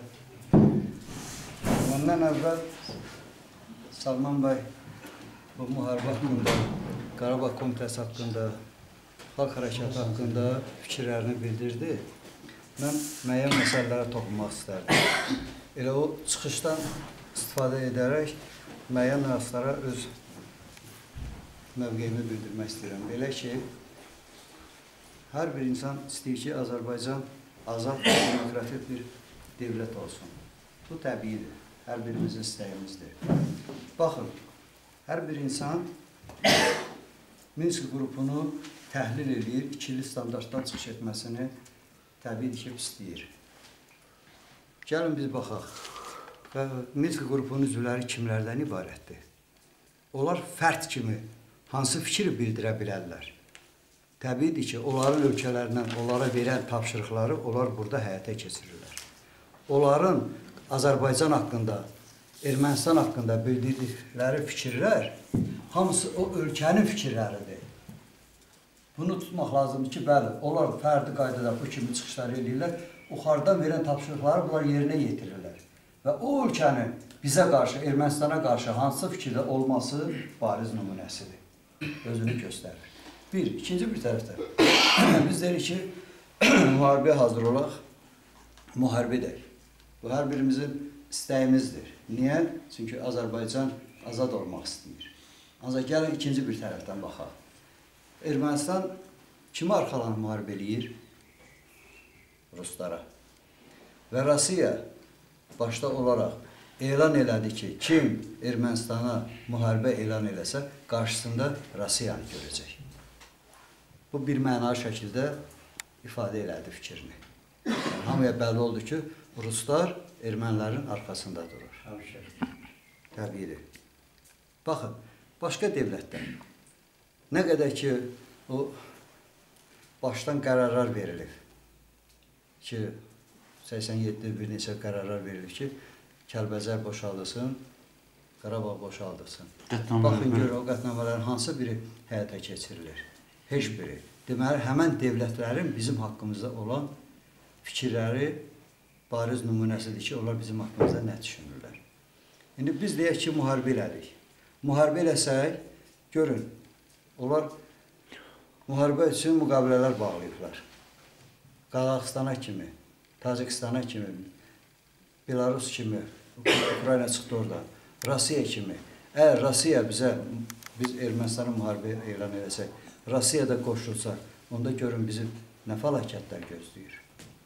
Ondan əvvəl Salman bəy bu müharibə haqqında, Qarabağ Komitəsi haqqında, Xalq Hərəkatı haqqında fikirlərini bildirdi. Mən müəyyən məsələlərə toxunmaq istərdim. Elə o çıxışdan istifadə edərək müəyyən nüanslara öz mövqeyimi bildirmək istəyirəm. Belə ki, hər bir insan istəyir ki, Azərbaycan azad və demokratik bir devlət olsun. Bu təbiidir, hər birimizin istəyimizdir. Baxın, hər bir insan Minsk qrupunu təhlil edir, ikili standartdan çıxış etməsini təbiidir ki, istəyir. Gəlin biz baxaq. Və Minsk qrupunun üzvləri kimlərdən ibarətdir? Onlar fərd kimi hansı fikri bildirə bilərlər? Təbiidir ki, onların ölkələrindən onlara verən tapşırıqları onlar burada həyata keçirirlər. Onların Azərbaycan haqqında, Ermənistan haqqında bildirdikləri fikirlər hamısı o ölkənin fikirləridir. Bunu tutmaq lazımdır ki, bəli, onlar fərdi qaydada bu kimi çıxışlar edirlər, yuxarıdan verən tapşırıqları bunlar yerinə yetirirlər. Və o ölkənin bizə qarşı, Ermənistana qarşı hansı fikirdə olması bariz nümunəsidir. Özünü göstərir. Bir, ikinci bir tərəfdə biz deyirik ki, müharibəyə hazır olaq, müharibə deyil. Bu hər birimizin istəyimizdir. Niyə? Çünki Azərbaycan azad olmaq istəyir. Ancaq gəlin ikinci bir tərəfdən baxaq. Ermənistan kimi arxalanıb müharibə eləyir? Ruslara. Və Rusiya başda olaraq elan elədi ki, kim Ermənistana müharibə elan eləsə, qarşısında Rusiyanı görəcək. Bu bir mənalı şəkildə ifadə elədi fikrini. Yəni, hamıya bəlli oldu ki, Ruslar ermənilərin arxasında durur. Təbiidir. Baxın, başqa dövlətlər, nə qədər ki, o başdan qərarlar verilib ki, səksən yeddi bir neçə qərarlar verilib ki, Kəlbəcər boşaldılsın, Qarabağ boşaldılsın. Baxın, görün, o qətnamələrin hansı biri həyata keçirilir? Heç biri. Deməli, həmən dövlətlərin bizim haqqımızda olan fikirləri bariz nümunəsidir ki, onlar bizim haqqımızda nə düşünürlər. İndi biz deyək ki, müharibə elədik. Müharibə eləsək, görün, onlar müharibə üçün müqavilələr bağlayıblar. Qazaxıstana kimi, Tacikistana kimi, Belarus kimi, Ukrayna çıxdı oradan, Rusiya kimi. Əgər Rusiya bizə, biz Ermənistana müharibə elan eləsək, Rusiya da qoşulsa, onda görün bizim nə fəlakətlər gözləyir.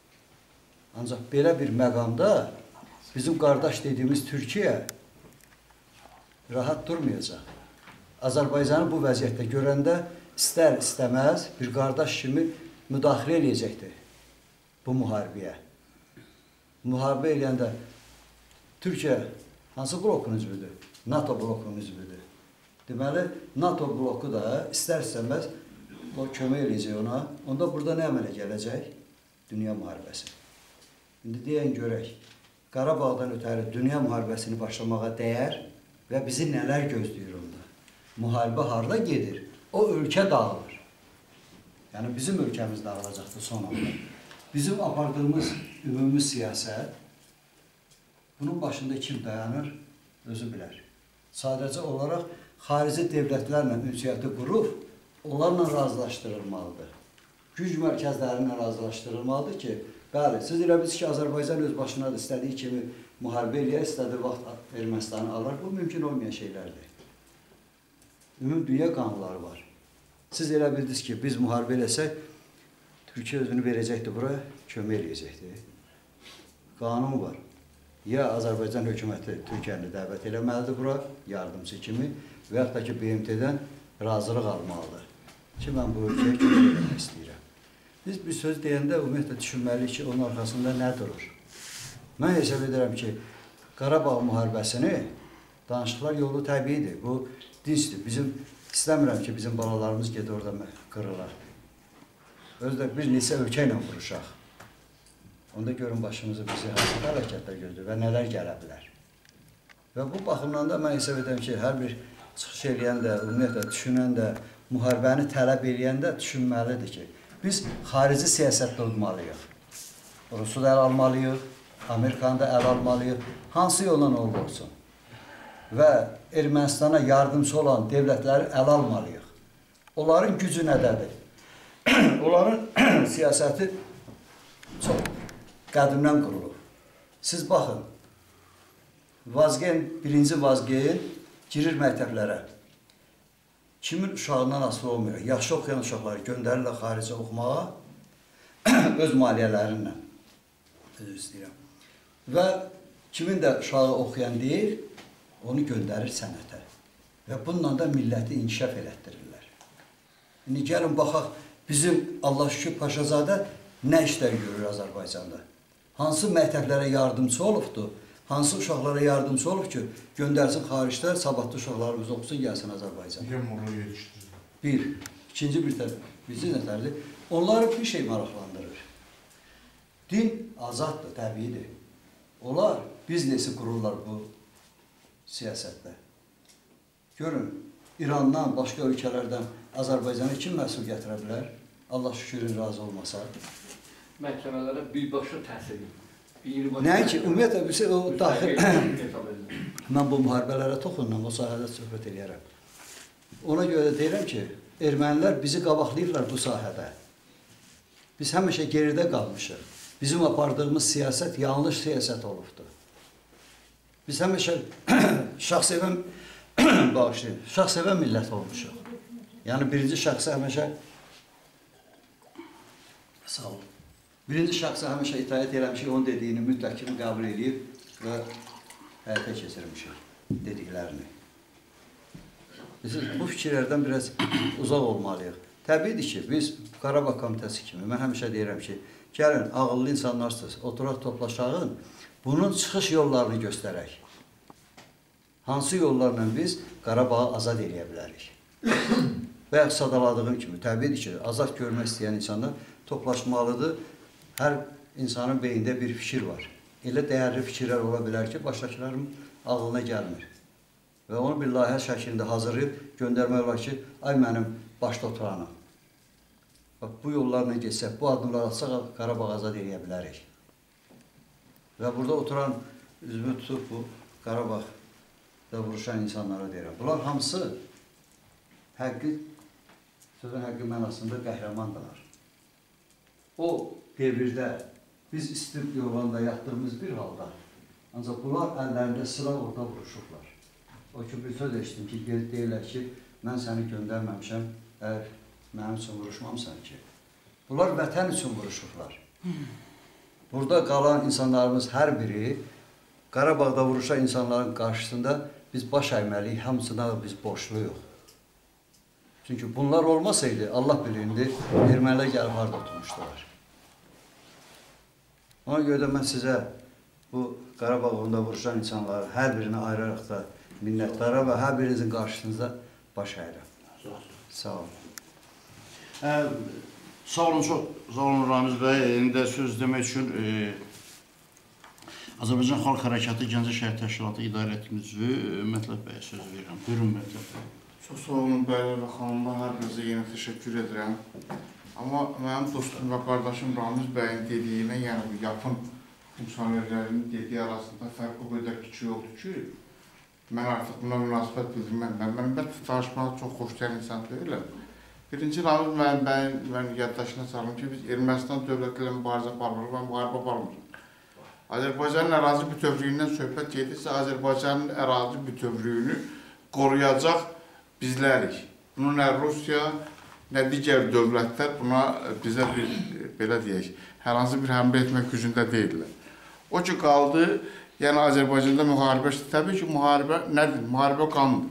Ancaq belə bir məqamda bizim qardaş dediyimiz Türkiyə rahat durmayacaq. Azərbaycanı bu vəziyyətdə görəndə istər-istəməz bir qardaş kimi müdaxilə eləyəcəkdir bu müharibəyə. Müharibə eləyəndə Türkiyə hansı blokun üzvüdür? NATO blokunun üzvüdür. Deməli, NATO bloku da istər-istəməz kömək eləyəcək ona. Onda burada nə əmələ gələcək? Dünya müharibəsi. İndi deyən görək, Qarabağdan ötəri dünya müharibəsini başlamağa dəyər və bizi nələr gözləyir onda? Müharibə harada gedir? O ölkə dağılır. Yəni, bizim ölkəmiz dağılacaqdır son anda. Bizim apardığımız ümumi siyasət, bunun başında kim dayanır? Özü bilər. Sadəcə olaraq xarici dövlətlərlə ünsiyyəti qurub, onlarla razılaşdırılmalıdır. Güc mərkəzlərindən razılaşdırılmalıdır ki, bəli, siz elə bilirsiniz ki, Azərbaycan öz başınadır, istədiyi kimi müharibə eləyər, istədiyi vaxt Ermənistanı alır. Bu mümkün olmayan şeylərdir. Ümumi dünya qanunları var. Siz elə bildiniz ki, biz müharibə eləsək, Türkiyə özünü verəcəkdir bura, kömək eləyəcəkdir. Qanun var. Ya Azərbaycan hökuməti Türkiyəni dəvət eləməlidir bura, yardımcı kimi, və yaxud da ki, B M T-dən razılıq almalıdır ki, mən bu ölkəyə kömək eləmək istəyirəm. Biz bir söz deyəndə ümumiyyətlə düşünməliyik ki, onun arxasında nə durur? Mən hesab edirəm ki, Qarabağ müharibəsini danışıqlar yolu təbiidir. Bu dinsdir. Bizim istəmirəm ki, bizim balalarımız gedir orada qırırlar. Özdə bir neçə ölkə ilə vuruşaq. Onda görün başımızı bizi hansı hərəkətlər gözləyir və nələr gələ bilər. Və bu baxımdan da mən hesab edirəm ki, hər bir çıxış eləyən də, ümumiyyətlə düşünən də, müharibəni tələb eləyən də düşünməlidir ki, biz xarici siyasətdə olmalıyıq. Rusu da əl almalıyıq, Amerikanı da əl almalıyıq, hansı yolla oldu olsun. Və Ermənistana yardımcı olan dövlətləri əl almalıyıq. Onların gücü nədədir? Onların siyasəti çox qədimdən qurulur. Siz baxın, vazgeyn, birinci vazgeyn girir məktəblərə. Kimin uşağından asılı olmuyor. Yaxşı oxuyan uşaqları göndərirlər xaricə oxumağa, öz maliyyələrinlə. Özür istəyirəm. Və kimin də uşağı oxuyan deyil, onu göndərir sənətə. Və bununla da milləti inkişaf elətdirirlər. İndi gəlin baxaq, bizim Allah şükür Paşazadə nə işlər görür Azərbaycanda? Hansı məktəblərə yardımcı olubdur? Hansı uşaqlara yardımcı olub ki, göndərsin xaricdə, sabahda uşaqlarımız oxusun, gəlsin Azərbaycana? Bir. İkinci bir bizi nətərdir? Onları bir şey maraqlandırır. Din azaddır, təbiidir. Onlar biznesi qururlar bu siyasətdə. Görün, İrandan, başqa ölkələrdən Azərbaycana kim məhsul gətirə bilər? Allah şükürün razı olmasa. Məhkəmələrə birbaşa təsir edir. Nəinki, ümumiyyətlə, bir şey, o daxil... Mən bu müharibələrə toxunmam, o sahədə söhbət edərəm. Ona görə deyirəm ki, ermənilər bizi qabaqlayırlar bu sahədə. Biz həmişə geridə qalmışıq. Bizim apardığımız siyasət yanlış siyasət olubdur. Biz həmişə şəxsevən bağışlayın, şəxsevən millət olmuşuq. Yəni birinci şəxsə həmişə sağ olun. Birinci şəxsə həmişə itaət eləmişik, onun dediyini mütləq kimi qəbul edib və həyata keçirmişik dediklərini. Biz bu fikirlərdən biraz uzaq olmalıyıq. Təbiidir ki, biz Qarabağ Komitəsi kimi, mən həmişə deyirəm ki, gəlin, ağıllı insanlarsınız, oturaq toplaşağın, bunun çıxış yollarını göstərək. Hansı yollarla biz Qarabağı azad edə bilərik? Və sadaladığım kimi, təbiidir ki, azad görmək istəyən insanlar toplaşmalıdır. Hər insanın beyində bir fikir var. Elə dəyərli fikirlər ola bilər ki, başdakilərin ağlına gəlmir. Və onu bir layihə şəklində hazırlayıb göndərmək olar ki, ay mənim başda oturanım. Bax, bu yollarla geçsək, bu adımlar atsaq, Qarabağı azad edə bilərik. Və burada oturan, üzümü tutub bu Qarabağda vuruşan insanlara deyirəm. Bunlar hamısı həqqi, sözün həqqi mənasında qəhrəmandırlar. O devirdə biz istirib yolanda yatdığımız bir halda, ancaq bunlar əllərində silah orada vuruşurlar. O ki, bir söz eşitdim ki, deyirlər ki, mən səni göndərməmişəm, əgər mənim üçün vuruşmamsan ki. Bunlar vətən üçün vuruşurlar. Burada qalan insanlarımız hər biri, Qarabağda vuruşan insanların qarşısında biz baş əyməliyik, hamısına da biz borçluyuq. Çünki bunlar olmasaydı, Allah bilirdi, ermənilər gəlib harada oturmuşdular. Ona görə də mən sizə bu Qarabağ uğrunda vuruşan insanları hər birini ayıraraq da minnətlara və hər birinizin qarşınızda baş əyirəm. Sağ olun. Sağ olun, çox sağ olun Ramiz bəy. İndi söz demək üçün Azərbaycan Xalq Hərəkatı Gəncə Şəhər Təşkilatı İdarəetinin üzvü Mətləb bəyə söz verirəm. Buyurun Mətləb bəy. Çox sağ olun bəylər və xanımlar, hər birinizə yenə təşəkkür edirəm. Amma mənim dostum və qardaşım Ramiz bəyin dediyinə, yəni bu yapın funksionerlərinin dediyi arasında fərq o qədər kiçik oldu ki, mən artıq buna münasibət bildirməm. Mən əlbəttə danışmağı çox xoşlayan insan deyiləm. Birinci Ramiz bəyin mən yaddaşına salım ki, biz Ermənistan dövləti ilə mübarizə aparmırıq və müharibə aparmırıq. Azərbaycanın ərazi bütövlüyündən söhbət gedirsə, Azərbaycanın ərazi bütövlüyünü qoruyacaq bizlərik. Bunu nə Rusiya, nə digər dövlətlər buna bizə bir, belə deyək, hər hansı bir həmlə etmək gücündə deyirlər. O ki, qaldı, yəni Azərbaycanda müharibə, təbii ki, müharibə nədir? Müharibə qandır.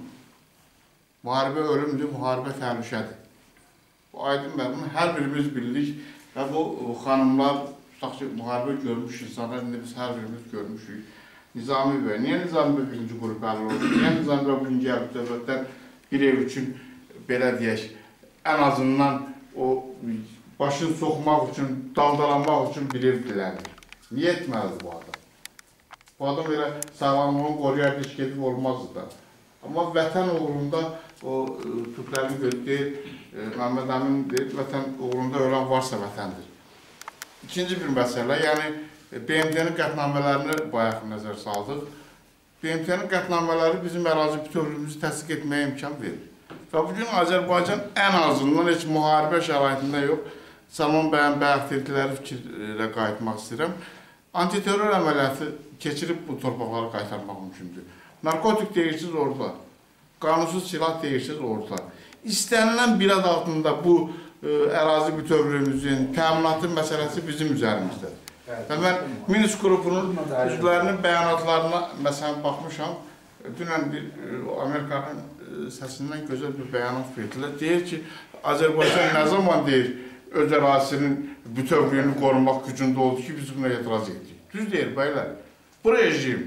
Müharibə ölümdür, müharibə təhlükədir. Bu aydın mən, bunu hər birimiz bilirik və bu xanımlar, tutaq ki, müharibə görmüş insanlar, indi biz hər birimiz görmüşük. Nizami bəy, niyə Nizami bəy birinci qrup əlil oldu? Niyə Nizami bəy bugün gəlib dövlətdən bir ev üçün, belə deyək, ən azından o başını soxmaq üçün, daldalanmaq üçün bir ev dilənir? Niyə etməlidir bu adam? Bu adam elə sağlamlığını qoruyar, heç gedib olmazdı da. Amma vətən uğrunda o Türklərin deyir, Məhəmməd Əmin deyir, vətən uğrunda ölən varsa vətəndir. İkinci bir məsələ, yəni B M T-nin qətnamələrini bayaq nəzər saldıq. B M T-nin qətnamələri bizim ərazi bütövlüyümüzü təsdiq etməyə imkan verir. Və bugün Azərbaycan ən azından heç müharibə şəraitində yox, Salman bəyin bayaq dedikləri fikirlə qayıtmaq istəyirəm. Antiterror əməliyyatı keçirib bu torpaqları qaytarmaq mümkündür. Narkotik deyirsiniz orada, qanunsuz silah deyirsiniz orada. İstənilən bir ad altında bu ərazi bütövlüyümüzün təminatı məsələsi bizim üzərimizdə. Və mən Minsk qrupunun üzvlərinin bəyanatlarına məsələn baxmışam. Dünən bir Amerikanın səsindən gözəl bir bəyanat verdilər. Deyir ki, Azərbaycan nə zaman deyir öz ərazisinin bütövlüyünü qorumaq gücündə oldu ki, biz buna etiraz etdik. Düz deyir bəylər. Bu rejim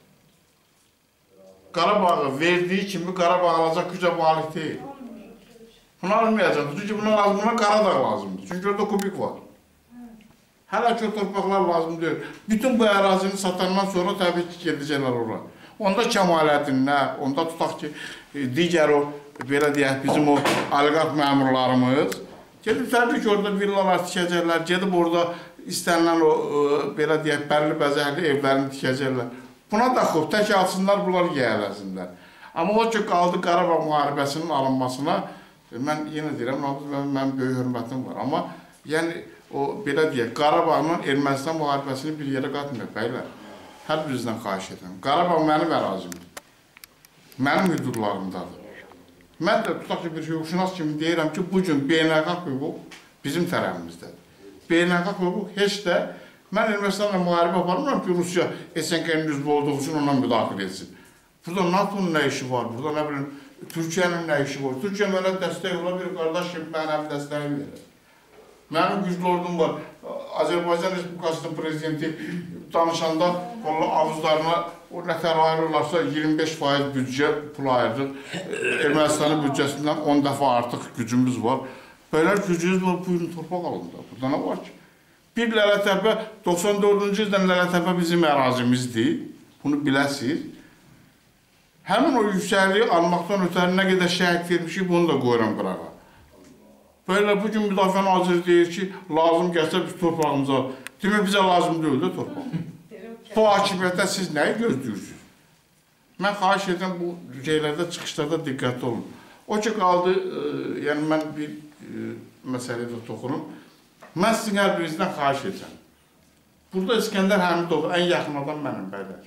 Qarabağı verdiyi kimi Qarabağ alacaq gücə malik deyil. Bunu almayacaq. Çünki buna lazımına Qaradağ lazımdır. Çünki orada kubik var. Hələ ki o torpaqlar lazım deyil. Bütün bu ərazini satandan sonra təbii ki, gedəcəklər ora. Onda Kəmaləddin, nə? Onda tutaq ki, digər o, belə deyək, bizim o oliqarx məmurlarımız gedib təbii ki, orada villalar tikəcəklər, gedib orada istənilən o, belə deyək, bərli bəzəkli evlərini tikəcəklər. Buna da xub, tək alsınlar, bunlar yiyələsinlər. Amma o ki, qaldı Qarabağ müharibəsinin alınmasına, mən yenə deyirəm, mənim böyük hörmətim var. Amma, yəni, o, belə deyək, Qarabağla Ermənistan müharibəsini bir yerə qatmıyor, bəylər. hər birinizdən xahiş edirəm. Qarabağ mənim ərazimdir. Mənim hüdudlarımdadır. Mən də tutaq ki, bir hüquqşünas kimi deyirəm ki, bugün beynəlxalq hüquq bizim tərəfimizdədir. Beynəlxalq hüquq heç də, mən Ermənistanla müharibə aparmıram ki, Rusiya S N K-nin üzvü olduğu üçün ondan müdaxilə etsin. Burada NATO'nun nə işi var, burada nə bilim, Türkiyənin nə işi var. Türkiyə mənə dəstək ola bir qardaş kimi mənə həm dəstəyi verir. Mənim güclü ordum var. Azərbaycan Respublikasının prezidenti danışanda avuzlarına o nətər ayırırlarsa iyirmi beş faiz büdcə pul ayırır. Ermənistanın büdcəsindən on dəfə artıq gücümüz var. Belə gücünüz var, buyurun torpaq alın da. Burada nə var ki? Bir Lələtəpə, doxsan dördüncü ildən Lələtəpə bizim ərazimizdir. Bunu biləsiniz. Həmin o yüksəkliyi almaqdan ötəri nə qədər şəhid vermişik, bunu da qoyuram qırağa. Böyle bugün Müdafiə Naziri deyir ki, lazım gəlsə biz torpağımıza, demək bizə lazım deyil də torpaq. Bu hakimiyyətdə siz nəyi gözləyirsiniz? Mən xahiş edirəm bu şeylərdə, çıxışlarda diqqətli olun. O ki qaldı, e, yəni mən bir e, məsələyə də toxunum. Mən sizin hər birinizdən xahiş edirəm. Burada İskəndər Həmidov ən yaxın adam mənim bəylər.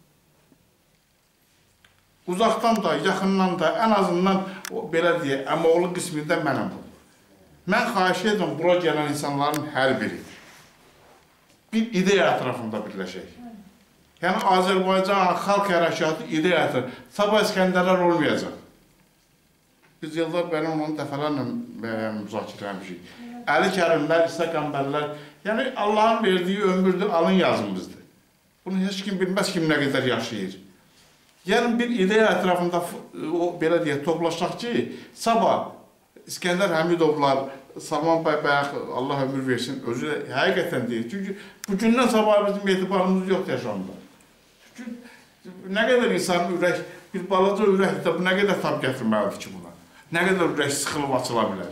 Uzaqdan da, yaxından da, ən azından o, belə deyə, əmoğlu qismində mənəm bu. Mən xahiş edirəm, bura gələn insanların hər biri bir ideya ətrafında birləşək. Yəni, Azərbaycan xalq hərəkatı ideya ətrafında. Sabah İskəndərlər olmayacaq. Biz yıllar bəli onun dəfələrlə müzakirə etmişik. Əli Kərimlər, İsa Qəmbərlər, yəni Allahın verdiyi ömürdür, alın yazımızdır. Bunu heç kim bilməz kim nə qədər yaşayır. Yəni, bir ideya ətrafında o, belə deyək, toplaşaq ki, sabah İskəndər Həmidovlar, Salman bəy bayaq, Allah ömür versin, özü də həqiqətən deyir. Çünki bugündən sabah bizim etibarımız yoxdur yaşamda. Çünki nə qədər insanın ürək, bir balaca ürəkdə bu nə qədər tab gətirməlidir ki buna? Nə qədər ürək sıxılıb açıla bilər?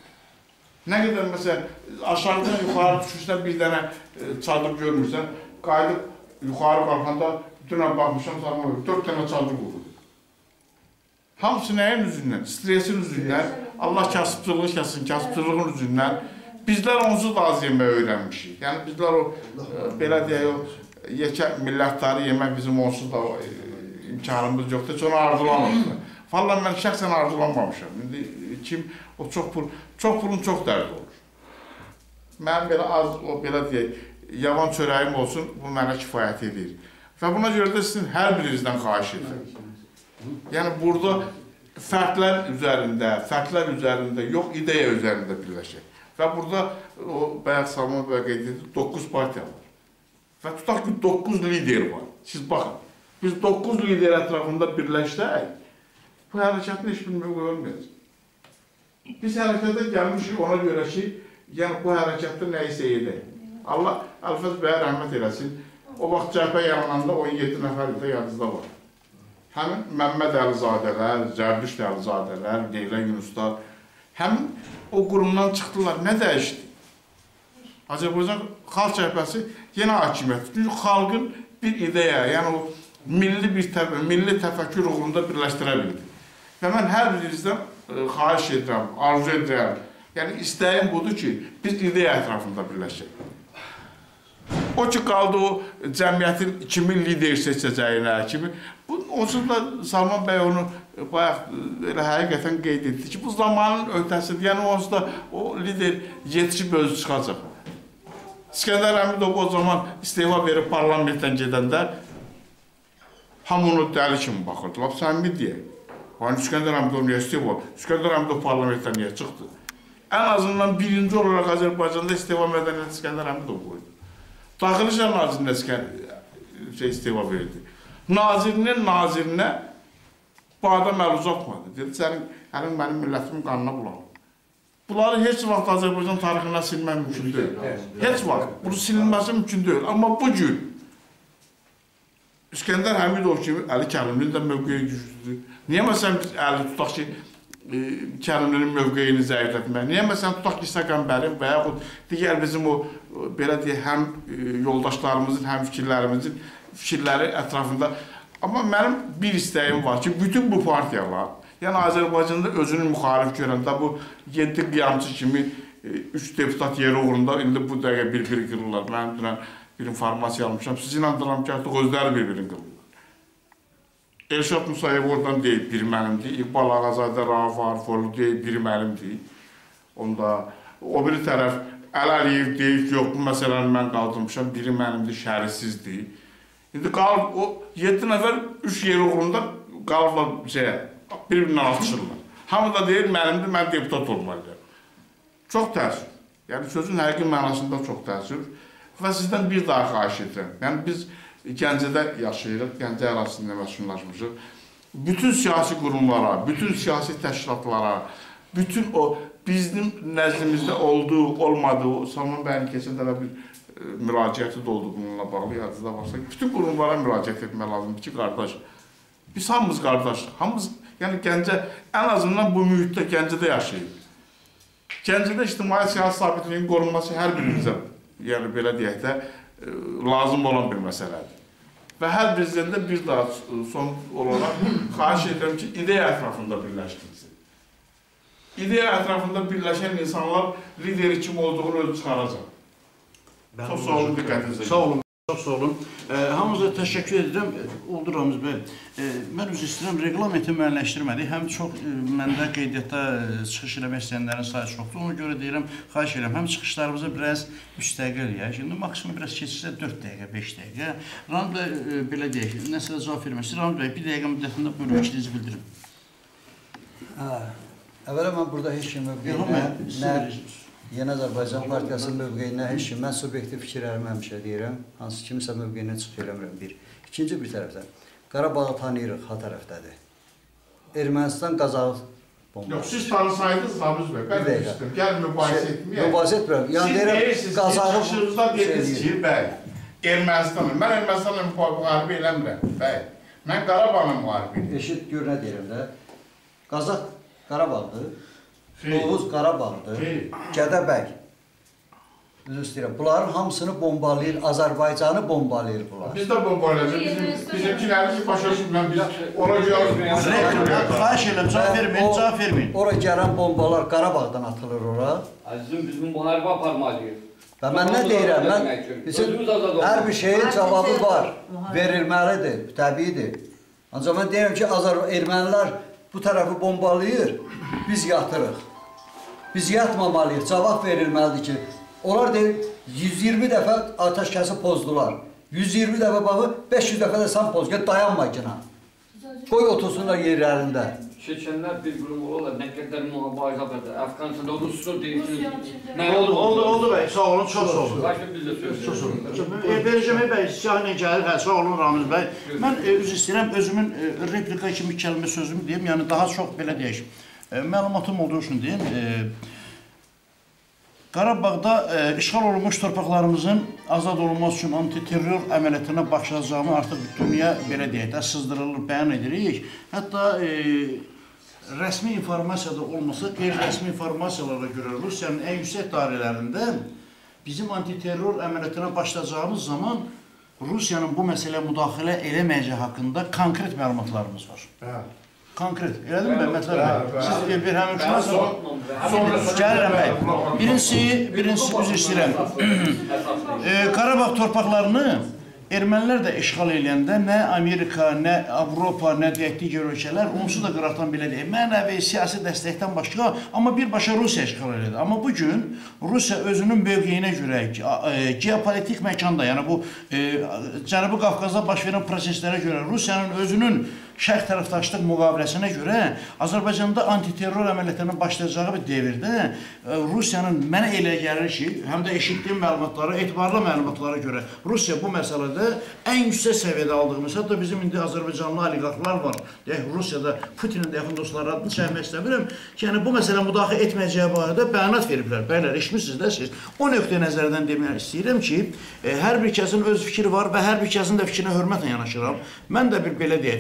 Nə qədər, məsələn, aşağıdan yuxarı düşürsən, bir dənə çadır görmürsən, qayıdıb yuxarı qalxanda, dünən baxmışam, Salman bəy, dörd dənə çadır qurur. Hamısı nəyin üzündən? Stresin üzündən, Allah kasıbçılığı kəsin, kasıbçılığın üzündən. Bizlər onsuz da az yeməyə öyrənmişik. Yəni, bizlər o, e, belə deyək, o yekə millətləri yemək bizim onsuz da e, imkanımız yoxdur. Heç onu arzulamırıq. Vallahi mən şəxsən arzulanmamışam. İndi kim, o çox pul, çox pulun çox dərdi olur. Mənim belə az, o belə deyək, yavan çörəyim olsun, bu mənə kifayət edir. Və buna görə də sizin hər birinizdən xahiş edirəm. Yəni, burada fərqlər üzərində, fərqlər üzərində, yox, ideya üzərində birləşək. Və burada, o, bayaq Salman bəy qeyd edir, doqquz partiya var. Və tutaq ki, doqquz lider var. Siz baxın, biz doqquz lider ətrafında birləşsək, bu hərəkatın heç bir mövqe olmayacaq. Biz hərəkata gəlmişik ona görə ki, yəni bu hərəkatda nə isə edək. Allah Əlfəz bəyə rəhmət eləsin. O vaxt cəhbə yarananda on yeddi nəfər də yadınızda var. Həmin Məmməd Əlizadələr, Zərdüşt Əlizadələr, Leyla Yunuslar, həmin o qurumdan çıxdılar. Nə dəyişdi? Azərbaycan Xalq Cəhbəsi yenə hakimiyyət. Çünki xalqın bir ideya, yəni o milli bir təfəkkür, milli təfəkkür uğrunda birləşdirə bildi. Və mən hər birinizdən xahiş edirəm, arzu edirəm. Yəni istəyim budur ki, biz ideya ətrafında birləşək. O ki, qaldı o cəmiyyətin kimin lider seçəcəyinə, kimi. Onsuz da Salman bəy onu bayaq elə həqiqətən qeyd etdi ki, bu zamanın öhdəsidir. Yəni, onsuz da o lider yetişib özü çıxacaq. İskəndər Həmidov o zaman istefa verib parlamentdən gedəndə hamı onu dəli kimi baxırdı. Lap səmimi deyək. Hani İskəndər Həmidov niyə istefa? İskəndər Həmidov parlamentdən niyə çıxdı? Ən azından birinci olaraq Azərbaycanda istefa mədəniyyəti İskəndər Həmidov qoydu. Daxili İşlər Nazirinə şey, istefa verdi. Nazirinin nazirinə bu adam əl uzatmadı. Dedi, sənin, həlim mənim millətimin qanına bulanır. Bunları heç vaxt Azərbaycan tarixindən silmək mümkün deyil. Heç vaxt. Bunu silinməsi mümkün deyil. Amma bu gün İskəndər Həmidov kimi Əli Kərimlinin də mövqeyi güclüdür. Niyə məsələn biz əli tutaq ki, e, Kərimlinin mövqeyini zəiflətmək? Niyə məsələn tutaq ki, İsa Qəmbərin və yaxud digər bizim o, belə deyək, həm e, yoldaşlarımızın, həm fikirlərimizin fikirləri ətrafında. Amma mənim bir istəyim var ki, bütün bu partiyalar, yəni Azərbaycanda özünü müxalif görəndə bu yeddi qiyamçı kimi üç deputat yeri uğrunda indi bu dəqiqə bir-biri qırırlar. Mənim dünən bir informasiya almışam. Siz inandıram ki, artıq özləri bir-birini qılırlar. Elşad Musayev oradan deyib, biri mənimdir. İqbal Ağazadə, Rauf Arifoğlu deyib, biri mənimdir. Onda o biri tərəf Əli Əliyev deyib ki, yox, bu məsələni mən qaldırmışam, biri mənimdir, şərisizdir. İndi qalıb, o yeddi nəfər üç yer uğrunda qalıblar şeyə, bir-birindən atışırlar. Hamı da deyir, mənimdir, mən deputat olmalıyım. Çox təəssüf. Yəni, sözün həqiqi mənasında çox təəssüf. Və sizdən bir daha xahiş edirəm. Yəni, biz Gəncədə yaşayırıq, Gəncə ərazisində məskunlaşmışıq. Bütün siyasi qurumlara, bütün siyasi təşkilatlara, bütün o bizim nəzdimizdə olduğu, olmadığı, Salman bəyin keçən dəfə bir e, müraciəti də oldu bununla bağlı, yadınızda varsa, bütün qurumlara müraciət etmək lazımdır ki, qardaş, biz hamımız qardaşıq, hamımız, yəni Gəncə, ən azından bu mühitdə Gəncədə yaşayıb. Gəncədə ictimai siyasi sabitliyin qorunması hər birimizə, yəni belə deyək də, e, lazım olan bir məsələdir. Və hər birinizdə bir daha son olaraq xahiş edirəm ki, ideya ətrafında birləşdirilsin. İdeya ətrafında birləşən insanlar lideri kim olduğunu ölü çıxaracaq. Çox sağ olun, diqqətinizə. Sağ olun, çox sağ olun. E, hamınıza təşəkkür edirəm. Oldu Ramiz bəy. E, mən üzr istəyirəm, reglamenti müəyyənləşdirmədik. Həm çox e, məndə qeydiyyatda e, çıxış eləmək istəyənlərin sayı çoxdur. Ona görə deyirəm, xahiş edirəm. Həm çıxışlarımızı biraz üç dəqiqə eləyək. Şimdi maksimum biraz keçirsə dörd dəqiqə, beş dəqiqə. Ramiz bəy, e, belə deyək, nəsələ cavab vermək istəyir. Ramiz bəy, bir dəqiqə müddətində buyurun, fikrinizi bildirin. Hə. Əvvəla mən burada heç kimi mövqeyinə, nə Yeni Azərbaycan Partiyasının mövqeyinə heç kim, mən subyektiv fikirlərimi həmişə deyirəm, hansı kimisə mövqeyinə çıxış eləmirəm, bir. İkinci bir tərəfdən, Qarabağı tanıyırıq, ha tərəfdədir. Ermənistan Qazağı bombası. Yox, siz tanısaydınız Ramiz bəy, mən demişdim, gəl mübahisə etməyək. Mübahisə etmirəm. Siz deyirsiniz ki, çıxışınızda dediniz ki, bəy, Ermənistanım, mən Ermənistanla müharibə eləmirəm, bəy. Mən Qarabağla müharibə edirəm. Eşit, gör nə deyirəm də. Qazaq Qarabağdır, Oğuz Qarabağdır, Gədəbəy. Üzr istəyirəm. Bunların hamısını bombalayır, Azərbaycanı bombalayır bunlar. Biz də bombalayacaq. Bizimkilərimiz başa düşməm, biz ona görə... Xahiş edirəm, cavab verməyin, cavab verməyin. Ora gələn bombalar Qarabağdan atılır ora. Əzizim, biz müharibə aparmalıyıq. Və mən nə deyirəm, mən bizim hər bir şeyin cavabı var, verilməlidir, təbiidir. Ancaq mən deyirəm ki, ermənilər bu tərəfi bombalayır, biz yatırıq. Biz yatmamalıyıq, cavab verilməlidir ki, onlar deyir, yüz iyirmi dəfə atəşkəsi pozdular. yüz iyirmi dəfə bağı, beş yüz dəfə də sən poz, gəl dayanma ki. Qoy otursunlar yerlərində. Keçənlər bir qurum olurlar, nə qədər müharibə qədər. Əfqanistanda Ruslu deyirsiniz. Oldu, oldu, oldu bəy, sağ olun, çox sağ olun. Başka biz də söz Çox sağ olun. Beləcəmək bəy, siyahına gəlir, hə, sağ olun Ramiz bəy. Mən üzr istəyirəm, özümün replika kimi kəlmə sözümü deyim, yəni daha çox belə deyək. Məlumatım olduğu üçün deyim. Qarabağda e, işğal olunmuş torpaqlarımızın azad olunması üçün antiterror əməliyyatına başlayacağını artıq dünya belə deyək də sızdırılır, bəyan edirik. Hətta e, rəsmi informasiyada olmasa, qeyri-rəsmi informasiyalara görə Rusiyanın ən yüksək dairələrində bizim antiterror əməliyyatına başlayacağımız zaman Rusiyanın bu məsələyə müdaxilə eləməyəcəyi haqqında konkret məlumatlarımız var. Bəli. Konkret, elədim mi Mətləb bəy? Siz bir həmin üçün gəlirəm bəy. Birincisi, birincisi üzr istəyirəm. Qarabağ torpaqlarını ermənilər də işğal eləyəndə nə Amerika, nə Avropa, nə deyək digər ölkələr onsuz da qıraqdan belə deyək, mənəvi, siyasi dəstəkdən başqa, amma birbaşa Rusiya işğal elədi. Amma bugün Rusiya özünün mövqeyinə görə, geopolitik məkanda, yəni bu Cənubi Qafqazda baş verən proseslərə görə, Rusiyanın özünün şərq tərəfdaşlıq müqaviləsinə görə Azərbaycanda antiterror əməliyyatlarına başlayacağı bir devirdə Rusiyanın mənə elə gəlir ki, həm də eşitdiyim məlumatlara, etibarlı məlumatlara görə Rusiya bu məsələdə ən yüksək səviyyədə aldığımız, hətta bizim indi Azərbaycanlı oliqarxlar var, deyək, Rusiyada Putinin də yaxın dostları adını çəkmək istəmirəm ki, yəni bu məsələ müdaxilə etməyəcəyi barədə bəyanat veriblər. Bəylər, eşitmişsiniz də siz. O nöqtə nəzərdən demək istəyirəm ki, hər bir kəsin öz fikri var və hər bir kəsin də fikrinə hörmətlə yanaşıram. Mən də bir belə deyək də, torpaq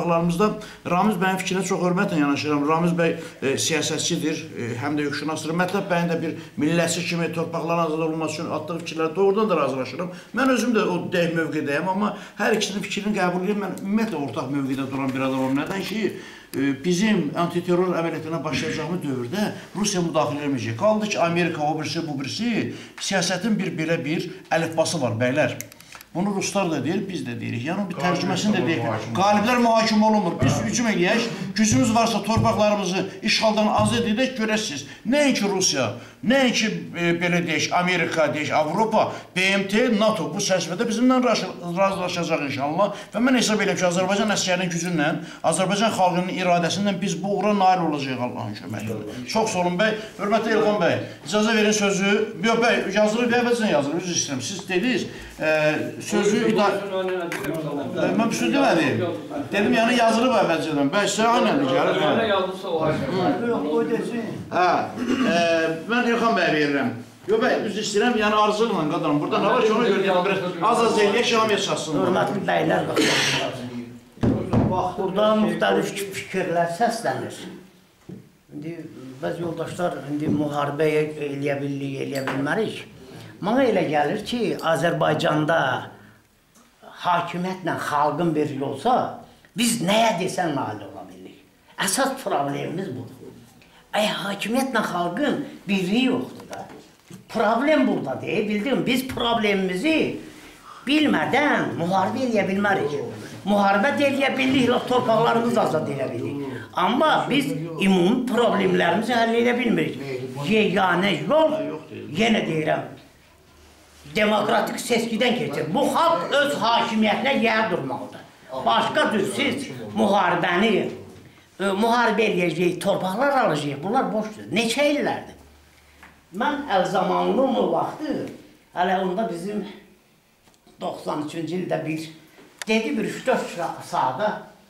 torpaqlarımızda Ramiz bəyin fikrinə çox hörmətlə yanaşıram. Ramiz bəy e, siyasətçidir, e, həm də hüquqşünasdır. Mətləb bəyin də bir millətçi kimi torpaqların azad olunması üçün atdığı fikirlər doğrudan da razılaşıram. Mən özüm də o dəh mövqedəyəm, amma hər ikisinin fikrini qəbul edirəm. Mən ümumiyyətlə ortaq mövqedə duran bir adamım. Nədən ki, bizim antiterror əməliyyatına başlayacağımız dövrdə Rusiya müdaxilə etməyəcək. Qaldı ki, Amerika, o birisi, bu birisi, siyasətin bir belə bir əlifbası var, bəylər. Bunu ruslar da deyir, biz də deyirik. Yəni, bir tərcüməsini də deyik. Qaliblər mühakimə olunmur. Biz hücum eləyək, gücümüz varsa torpaqlarımızı işğaldan azad edək, görəsiniz. Nəinki Rusiya, nəinki e, belə deyək, Amerika, deyək, Avropa, B M T, NATO bu çərçivədə bizimlə razılaşacaq inşallah. Və mən hesab edirəm ki, Azərbaycan əsgərinin gücünlə, Azərbaycan xalqının iradəsindən biz bu uğura nail olacağıq Allahın köməyi. Çox sağ olun bəy. Hörmətli Elxan bəy, icazə verin sözü. Yox bəy, yazılı və əvvəlcə yazılı, üzr istəyirəm. Siz dediniz, e, sözü idarə... Mən bir söz demədim. Dedim, yəni yazılı və əvvəlcədən. Bəy, sizə aynən gəlir. Mənə yazılsa o haqqında. Yox, o desin. Hə, mən Elxan bəy verirəm. Yox bəy, üzr istəyirəm, yəni arzuqla qadarım. Burada nə var ki, ona görə az-az eləyək, şaham yaşasın. Hörmətli bəylər, burada müxtəlif fikirlər səslənir. İndi bəzi yoldaşlar indi müharibə eləyə bilirik, eləyə bilmərik. Mənə elə gəlir ki, Azərbaycanda hakimiyyətlə xalqın birliyi olsa, biz nəyə desən nail ola bilirik. Əsas problemimiz budur. Əgər hakimiyyətlə xalqın birliyi yoxdur da, problem burada deyil, bildim, biz problemimizi bilmədən müharibə eləyə bilmərik. Müharibə də eləyə bilirik, torpaqlarımız azad eləyə bilirik. Amma biz ümumi problemlərimizi həll edə bilmirik. Yeganə yol, yenə deyirəm, demokratik seçkidən keçir. Bu xalq öz hakimiyyətinə yer durmalıdır. Başqa düzsiz müharibəni, müharibə eləyəcək, torpaqlar alacaq, bunlar boşdur. Neçə illərdir? Mən Əl-Zamanlının o vaxtı, hələ onda bizim doxsan üçüncü ildə bir, dedi bir üç dörd saata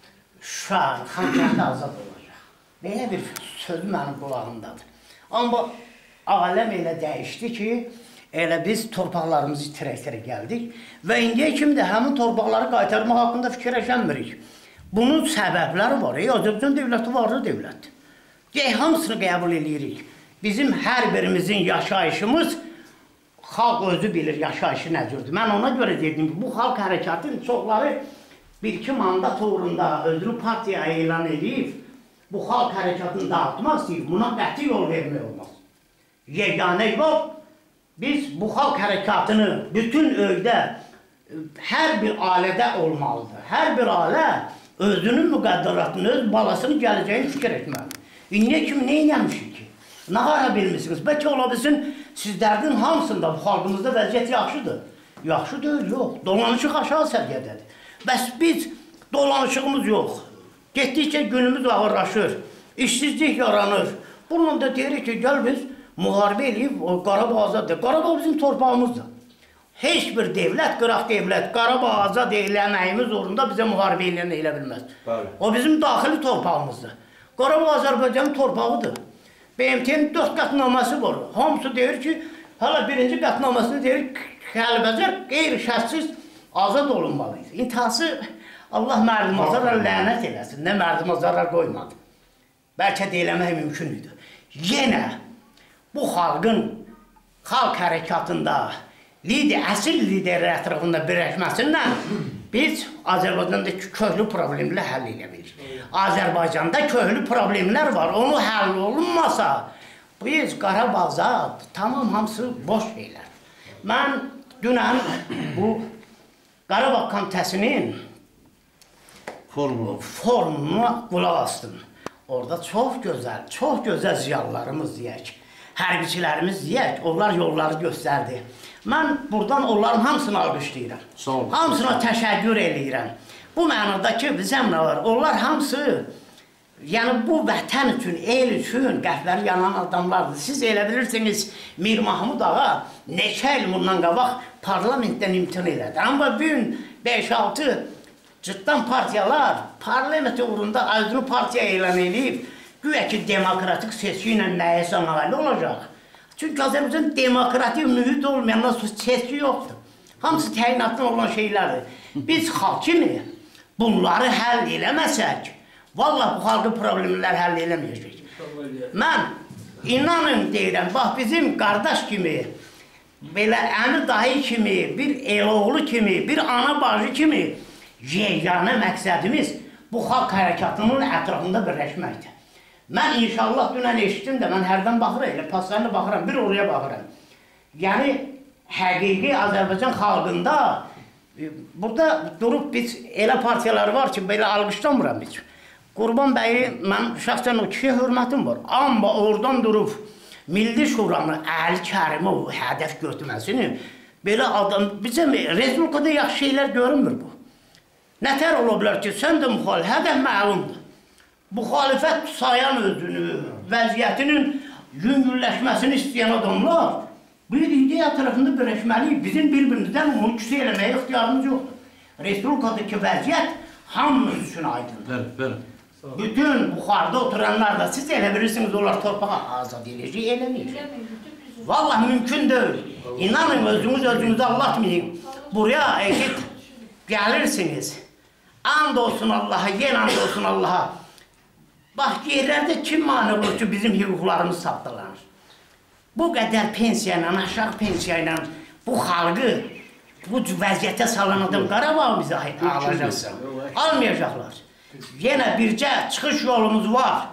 Şuşa, Xankəndi azad olacaq. Belə bir söz mənim qulağımdadır. Amma aləm elə dəyişdi ki, elə biz torpaqlarımızı itirək-itirək gəldik və indiyə kimi də həmin torpaqları qaytarmaq haqqında fikirləşənmirik. Bunun səbəbləri var. Ey, Azərbaycan dövləti varlı dövlətdir. Deyək, hamısını qəbul edirik. Bizim hər birimizin yaşayışımız, xalq özü bilir yaşayışı nə cürdür. Mən ona görə dedim ki, bu xalq hərəkatın çoxları bir-iki mandat uğrunda özünü partiya elan edib, bu xalq hərəkatını dağıtmaq istəyib, buna qəti yol vermək olmaz. Yeganə yol, biz bu xalq hərəkatını bütün öydə, hər bir ailədə olmalıdır. Hər bir ailə özünün müqəddəratını, öz balasının gələcəyini fikir etməlidir. İndiyə kimi nə eləmişik ki? Nə qara bilmişsiniz? Bəlkə ola bilsin, sizlərdən hamısında bu xalqımızda vəziyyət yaxşıdır. Yaxşı deyil, yox. Dolanışıq aşağı səviyyədədir. Bəs biz dolanışığımız yox. Getdikcə günümüz ağırlaşır, işsizlik yaranır. Bununla da deyirik ki, gəl biz müharibə eləyib, Qarabağ azaddır. Qarabağ bizim torpağımızdır. Heç bir devlət, qıraq devlət, Qarabağ azad eləyənəyimiz uğrunda bizə müharibə eləyən elə bilməz. O bizim daxili torpağımızdır. Qarabağ Azərbaycanın torpağıdır. B M T'nin dörd qətnaməsi var. Hamısı deyir ki, hələ birinci qətnamasını deyir ki, Kəlbəcər qeyri-şərtsiz azad olunmalıyız. İntihası Allah mərduma zarar lənət eləsin, nə mərduma zarar qoymadı. Bəlkə də eləmək mümkün idi. Yenə bu xalqın xalq hərəkatında lider, əsl liderlər ətrafında birləşməsindən biz Azərbaycanda köklü problemlə həll edə bilirik. Azərbaycanda köklü problemlər var, onu həll olunmasa biz Qarabağda tamam hamısı boş şeylər. Mən dünən bu Qarabağ Komitəsinin formuna qulaq astım. Orada çox gözəl, çox gözəl ziyalılarımız deyək, hərbiçilərimiz deyək, onlar yolları göstərdi. Mən buradan onların hamısını alqışlayıram. Hamısına təşəkkür eləyirəm. Bu mənada ki, bizəm nə var? Onlar hamısı, yəni bu vətən üçün, el üçün qəhvəri yanan adamlardır. Siz elə bilirsiniz, Mir Mahmud ağa neçə il bundan qabaq parlamentdən imtina elədi. Amma bugün beş altı cıddan partiyalar parlament uğrunda özünü partiya elan edib, güya ki demokratik seçki ilə nəyəsə nail olacaq. Çünki Azərbaycan demokratik mühit olmayandan seçki yoxdur. Hamısı təyinatdan olan şeylərdir. Biz xalq kimi bunları həll eləməsək, vallahi bu xalqın problemləri həll eləməyəcək. Mən inanın deyirəm, bax bizim qardaş kimi, belə əmi dayı kimi, bir eloğlu kimi, bir ana bacı kimi yeganə məqsədimiz bu xalq hərəkatının ətrafında birləşməkdir. Mən inşallah dünən eşitdim də, mən hərdən baxıram, elə paslarına baxıram, bir oraya baxıram. Yəni, həqiqi Azərbaycan xalqında burada durub biz elə partiyalar var ki, belə alqışlamıram biz. Qurban bəyi, mən şəxsən o kişiyə hörmətim var. Amma oradan durub Milli Şuranı, Əli Kərimov hədəf götürməsini, belə adam, bizə Respublikada yaxşı şeylər görünmür bu. Nətər ola bilər ki, sən də müxalif, hədəf məlumdur. Müxalifət sayan özünü, vəziyyətinin yüngülləşməsini istəyən adamlar bir ideya tərəfində birləşməliyik. Bizim bir-birimizdən onu küsə eləməyə ixtiyarımız yoxdur. Respublikadakı vəziyyət hamımız üçün aydındır. Bütün buxarda oturanlar da siz elə bilirsiniz, onlar torpağa azad eləcək, eləməyəcək. Vallahi mümkün deyil. İnanın, özünüz özünüzü allatmayın. Buraya eşit gəlirsiniz. And olsun Allaha, yen and olsun Allaha. Bax, yerlərdə kim mani olur ki, bizim hüquqlarımız saptalanır? Bu qədər pensiya ilə, aşağı pensiya ilə bu xalqı bu vəziyyətə salan adam Qarabağ bizi alacaqsın. Almayacaqlar. Yenə bircə çıxış yolumuz var.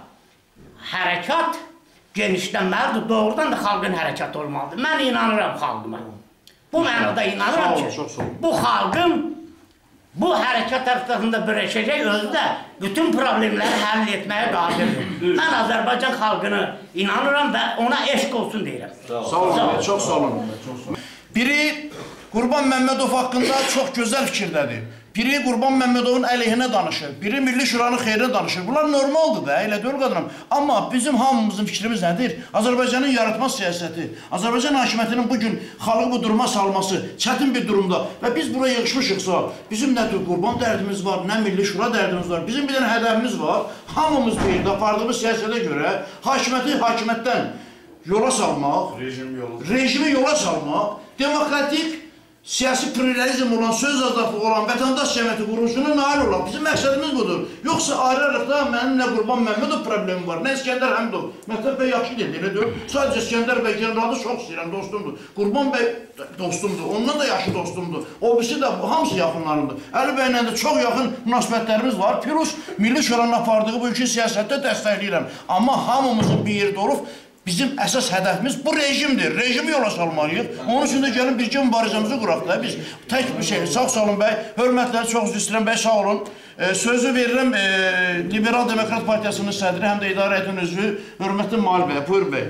Hərəkat genişlənməlidir, doğrudan da xalqın hərəkatı olmalıdır. Mən inanıram xalqıma. Bu mənada inanıram ki, bu xalqın bu hərəkat tərəflərində birləşəcək, özü də bütün problemləri həll etməyə qadirdir. Mən Azərbaycan xalqını inanıram və ona eşq olsun deyirəm. Sağ olun, çox sağ olun. Biri Qurban Məmmədov haqqında çox gözəl fikirdədir. Biri Qurban Məmmədovun əleyhinə danışır, biri Milli Şuranın xeyrinə danışır. Bunlar normaldır da, elə deyil qadınım. Amma bizim hamımızın fikrimiz nədir? Azərbaycanın yaratma siyasəti, Azərbaycan hakimiyyətinin bugün xalqı bu duruma salması çətin bir durumda və biz buraya yığışmışıqsa, bizim nə tür Qurban dərdimiz var, nə Milli Şura dərdimiz var, bizim bir dənə hədəfimiz var. Hamımız bir də apardığımız siyasətə görə hakimiyyəti hakimiyyətdən yola salmaq, rejimi yola salmaq, demokratik, siyasi pluralizm olan, söz azadlığı olan vətəndaş cəmiyyəti quruluşuna nail olaq. Bizim məqsədimiz budur. Yoxsa ayrı-ayrıqda mənim nə Qurban Məmmədov problemi var, nə İskəndər Həmidov. Məktəb bəy yaxşı dedi, elə deyil. Sadəcə İskəndər bəy generalı çox istəyirəm, dostumdur. Qurban bəy dostumdur, ondan da yaxşı dostumdur. O birisi də hamısı yaxınlarımdır. Əli bəylə də çox yaxın münasibətlərimiz var. Plus, Milli Şuranın apardığı bu iki siyasətdə dəstəkləyirəm. Amma hamımızın bir yerdə olub, bizim əsas hədəfimiz bu rejimdir. Rejimi yola salmalıyıq. Onun üçün də gəlin bircə mübarizəmizi quraq da biz. Tək bir şey. Sağ olun bəy. Hörmətləri çox istəyirəm bəy. Sağ olun. E, sözü verirəm e, Liberal Demokrat Partiyasının sədri, həm də idarə edən üzvü hörmətli Mal bəy. Buyur bəy.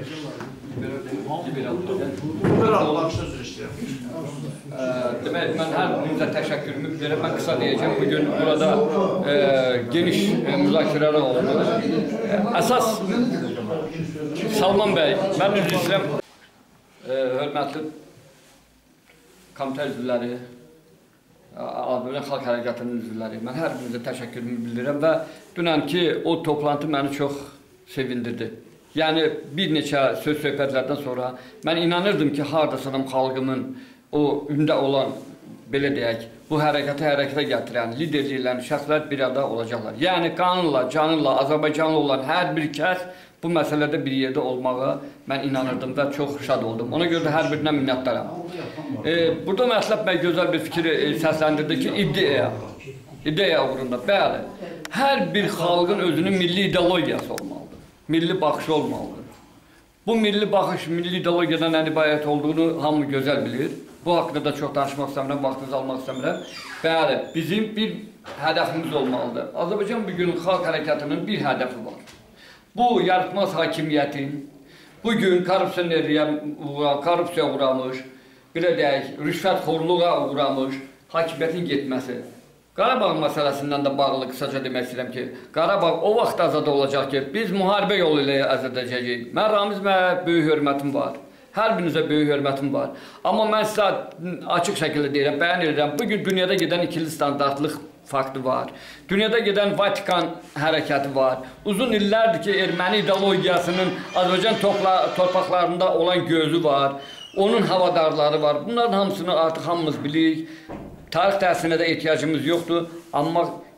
Liberal başda söz istəyirəm. Demək, mən hər birinizə təşəkkürümü bildirəm. Mən qısa deyəcəm, bugün burada e, geniş e, müzakirələr oldu. E, əsas Salman bəy, mən üzr istəyirəm, e, hörmətli komitə üzvləri, Azərbaycan Xalq Hərəkatının üzvləri, mən hər birinizə təşəkkürümü bildirəm və dünənki o toplantı məni çox sevindirdi. Yəni, bir neçə söz söhbətlərdən sonra mən inanırdım ki, hardasanam xalqımın o ündə olan, belə deyək, bu hərəkatı hərəkətə gətirən, liderliklərin şəxslər bir arada olacaqlar. Yəni, qanunla, canınla, Azərbaycanlı olan hər bir kəs bu məsələdə bir yerdə olmağa mən inanırdım və çox şad oldum. Ona görə də hər birinə minnətdaram. E, burada Məsləb bəy gözəl bir fikir e, səsləndirdi ki, ideya, ideya uğrunda, bəli, hər bir xalqın özünün milli ideologiyası olmalıdır, milli baxışı olmalıdır. Bu milli baxış, milli ideologiyadan nə ibarət olduğunu hamı gözəl bilir. Bu haqqında da çox danışmaq istəmirəm, vaxtınızı almaq istəmirəm. Bəli, bizim bir hədəfimiz olmalıdır. Azərbaycan bugün xalq hərəkatının bir hədəfi var. Bu, yaratmaz hakimiyyətin, bugün korrupsiya uğramış, belə deyək, rüşvətxorluğa uğramış hakimiyyətin getməsi. Qarabağ məsələsindən də bağlı qısaca demək istəyirəm ki, Qarabağ o vaxt azad olacaq ki, biz müharibə yolu ilə azad edəcəyik. Mən Ramiz mənə böyük hörmətim var. Hər birinizə böyük hörmətim var. Amma mən sizə açıq şəkildə deyirəm, bəyan edirəm, bugün dünyada gedən ikili standartlıq faktı var. Dünyada gedən Vatikan hərəkəti var. Uzun illərdir ki, erməni ideologiyasının Azərbaycan torpaqlarında olan gözü var. Onun havadarları var. Bunların hamısını artıq hamımız bilirik. Tarix dərsinə də ehtiyacımız yoxdur. Amma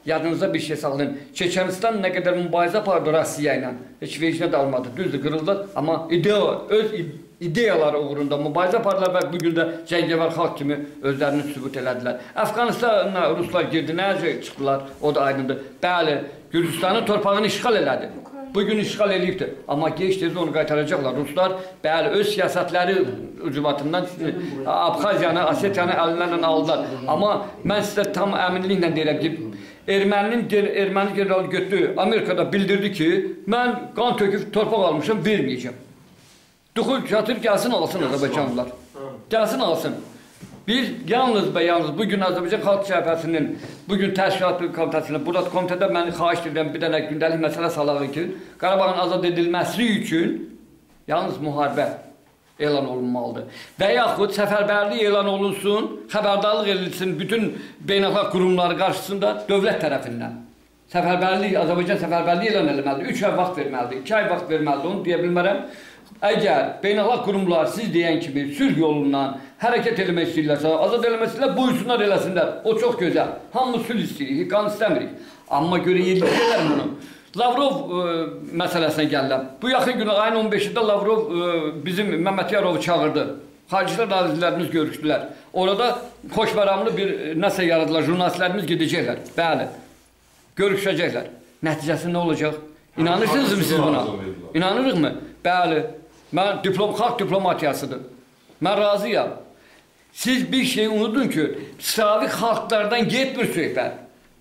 Yadınızda bir şey saxlayın. Çeçenistan nə qədər mübarizə apardı Rusiya ilə, heç vecnə də almadı. Düzdür, qırıldı, amma ideya, öz ideyaları uğrunda mübarizə apardılar və bugün də cəngəvar xalq kimi özlərini sübut elədilər. Əfqanistanla Ruslar girdi, nəcə çıxdılar, o da aydındır. Bəli, Gürcüstanın torpağını işğal elədi. Bugün işğal eləyibdir. Amma geç tezdə onu qaytaracaqlar. Ruslar, bəli, öz siyasətləri ucubatından Abxaziyanı, Osetiyanı əlindən aldılar. Amma mən sizə tam əminliklə deyirəm ki, Erməninin, erməni generalı götürdü, Amerikada bildirdi ki, mən qan töküb torpaq almışım, verməyəcəm. Duxul çatır, gəlsin alsın Azərbaycanlılar. Gəlsin alsın. Biz yalnız və yalnız bugün Azərbaycan Xalq Cəbhəsinin, bugün təşkilatlı komitəsinin, burada komitədə mən xahiş edirəm bir dənə gündəlik məsələ salağı ki, Qarabağın azad edilməsi üçün yalnız müharibə elan olunmalıdır. Və yaxud səfərbərlik elan olunsun, xəbərdarlıq edilsin bütün beynəlxalq qurumları qarşısında dövlət tərəfindən. Səfərbərlik, Azərbaycan səfərbərlik elan eləməlidir, üç ay vaxt verməlidir, iki ay vaxt verməlidir, onu deyə bilmərəm. Əgər beynəlxalq qurumlar siz deyən kimi sülh yolundan hərəkət eləmək istəyirlərsə, azad eləmək istəyirlər, buyursunlar eləsinlər. O çox gözəl. Hamımız sülh istəyirik, qan istəmirik. Amma görə yediklər bunu. Lavrov ə, məsələsinə gəlirəm. Bu yaxın günü ayın on beşində Lavrov ə, bizim Məmməd Yarovu çağırdı. Xaricilər nazirlərimiz görüşdülər. Orada xoşbəramlı bir nəsə yaradılar, jurnalistlərimiz gedəcəklər. Bəli, görüşəcəklər. Nəticəsi nə olacaq? İnanırsınızmı siz buna? İnanırıq mı? Bəli, mən diplom, xalq diplomatiyasıdır. Mən razıyam. Siz bir şey unudun ki, sıravi xalqlardan getmir söhbət.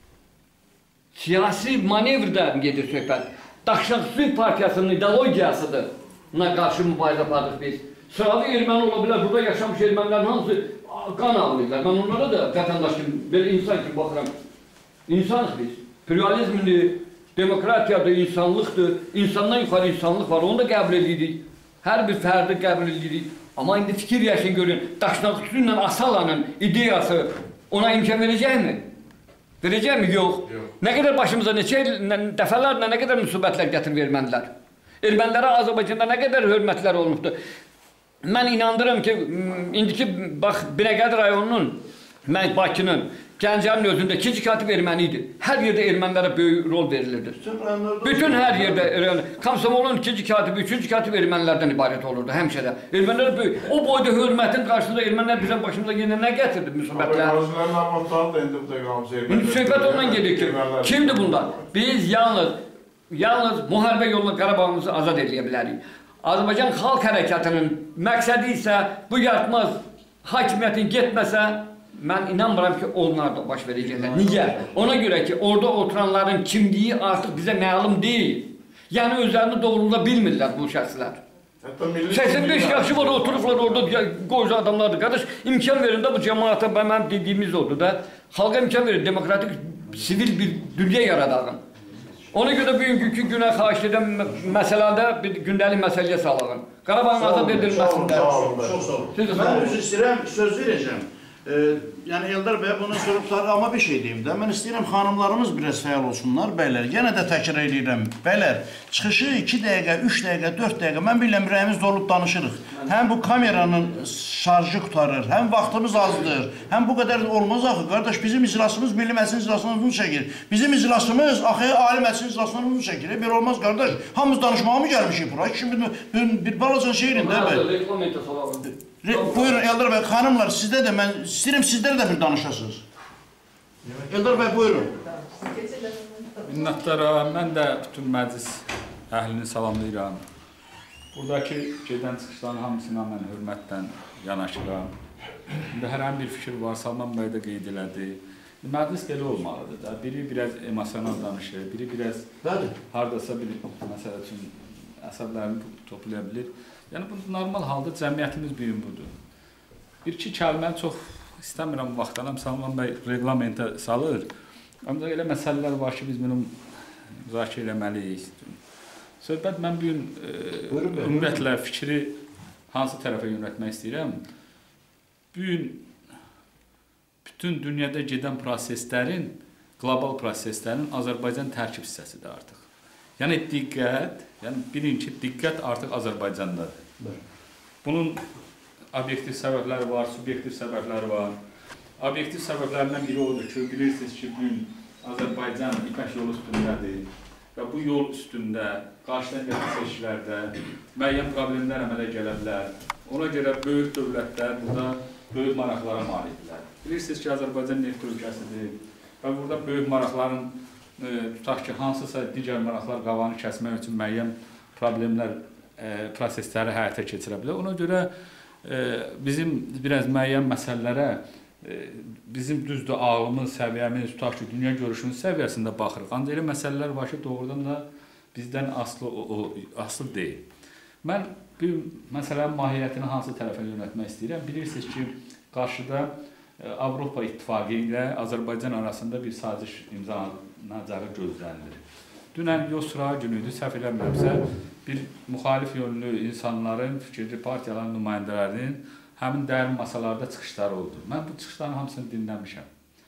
Siyasi manevrdən gedir söhbət. Daşnaqsuzluq partiyasının ideologiyasıdır. Buna qarşı mübarizə apardıq biz. Sıravi erməni ola bilər, burada yaşamış ermənilərin hamısı qan ağlayırlar. Mən onlara da vətəndaş kimi, belə insan kimi baxıram. İnsanıq biz. Pluralizmdir, demokratiyadır, insanlıqdır. İnsandan yuxarı insanlıq var, onu da qəbul edirik. Hər bir fərdi qəbul edirik. Amma indi fikir yaşın görün, Daşnaqsuzluqla Asalanın ideyası ona imkan verəcəkmi? Verəcəkmi? Yox. Nə qədər başımıza neçə dəfələrlə nə qədər müsibətlər gətirib ermənilər. Ermənilərə Azərbaycanda nə qədər hörmətlər olmuşdur. Mən inandırım ki, indiki bax Binəqədi rayonunun, mən Bakının, Gəncənin özündə ikinci katib erməni idi. Hər yerdə ermənilərə böyük rol verilirdi. Bütün hər yerdə, Komsomolun ikinci katibi, üçüncü katib ermənilərdən ibarət olurdu həmişə də. Ermənilər böyük. O boyda hörmətin qarşısında ermənilər bizə başımıza yenə nə gətirdi müsibətlər? Qazilərin amatları da indi bu da qalmış ermənilər. İndi söhbət ondan gedir ki, kimdir bunlar? Biz yalnız, yalnız müharibə yoluna Qarabağımızı azad edə bilərik. Azərbaycan Xalq Hərəkatının məqsədi isə bu yatmaz hakimiyyətin getməsə, mən inanmıram ki, onlar da baş verəcəklər. Niyə? Ona görə ki, orada oturanların kimliyi artıq bizə məlum deyil. Yəni, özlərini doğruluda bilmirlər bu şəxslər. səksən beş yaşı var, oturublar orada, qoyca adamlardır. Qardaş, imkan verin də bu cəmaata, mənim dediyimiz oldu da, xalqa imkan verin, demokratik, sivil bir dünya yaradağın. Ona görə bugünkü günə xahiş edən məsələdə bir gündəlik məsələyə salağın. Qarabağın azad edilməsində. Çox sağ olun. Mən özü istəyirəm, söz verəcəm. Ee, yəni Eldar bəy bunu sorublar, amma bir şey deyim də, mən istəyirəm xanımlarımız biraz fəal olsunlar, bəylər, yenə də təkrar edirəm, bəylər, çıxışı iki dəqiqə, üç dəqiqə, dörd dəqiqə, mən biləm, ürəyimiz dolub danışırıq. Həm bu kameranın şarjı qutarır, həm vaxtımız azdır, həm bu qədər olmaz axı, qardaş, bizim iclasımız Milli Məclisin iclasından uzun çəkir, bizim iclasımız axı Ali Məclisin iclasından uzun çəkir, bir olmaz qardaş, hamımız danışmağa mı gəlmişik bura? Şimdi bir, bir balacan şeyin də bəy. Buyurun Eldar bəy, xanımlar, sizdə də mən istəyirəm sizlər də bir danışasınız. Eldar bəy, buyurun. Minnətdaram, mən də bütün məclis əhlini salamlayıram. Buradakı gedən çıxışların hamısına mən hörmətdən yanaşıram. İndi hər bir fikir var, Salman bəy də qeyd elədi. Məclis belə olmalıdır da, biri biraz emosional danışır, biri biraz haradasa bir məsələ üçün əsəblərini toplaya bilir. Yəni, bu normal halda cəmiyyətimiz bir gün budur. Bir-iki kəlməni çox istəmirəm vaxtlanam, Salman bəy reglamentə salır. Amma elə məsələlər var ki, biz bunu müzakirə eləməliyik. Söhbət mən bu gün ümumiyyətlə fikri hansı tərəfə yönətmək istəyirəm? Bu gün bütün dünyada gedən proseslərin, qlobal proseslərin Azərbaycan tərkib hissəsidir artıq. Yəni diqqət, yəni birinci diqqət artıq Azərbaycandadır. Bunun obyektiv səbəbləri var, subyektiv səbəbləri var. Obyektiv səbəblərindən biri odur ki, bilirsiniz ki, bugün Azərbaycan İpək yolu üstündədir və bu yol üstündə, qarşıdan gələn seçkilərdə müəyyən problemlər əmələ gələ bilər. Ona görə böyük dövlətlər burada böyük maraqlara malikdirlər. Bilirsiniz ki, Azərbaycan neft ölkəsidir və burada böyük maraqların, e, tutaq ki, hansısa digər maraqlar qavanı kəsmək üçün müəyyən problemlər, e, prosesləri həyata keçirə bilər. Ona görə e, bizim biraz müəyyən məsələlərə bizim düzdür ağlımız, səviyyəmiz, tutaq ki, dünya görüşümüz səviyyəsində baxırıq. Ancaq elə məsələlər var ki, doğrudan da bizdən aslı, o, o, aslı deyil. Mən bir məsələnin mahiyyətini hansı tərəfə yönətmək istəyirəm? Bilirsiniz ki, qarşıda Avropa İttifaqı ilə Azərbaycan arasında bir saziş imzalanacağı gözlənilir. Dünən Yosra günüydü, səhv eləmirəmsə, bir müxalif yönlü insanların, fikirli partiyaların nümayəndələrinin həmin dərin masalarda çıxışları oldu. Mən bu çıxışların hamısını dinləmişəm.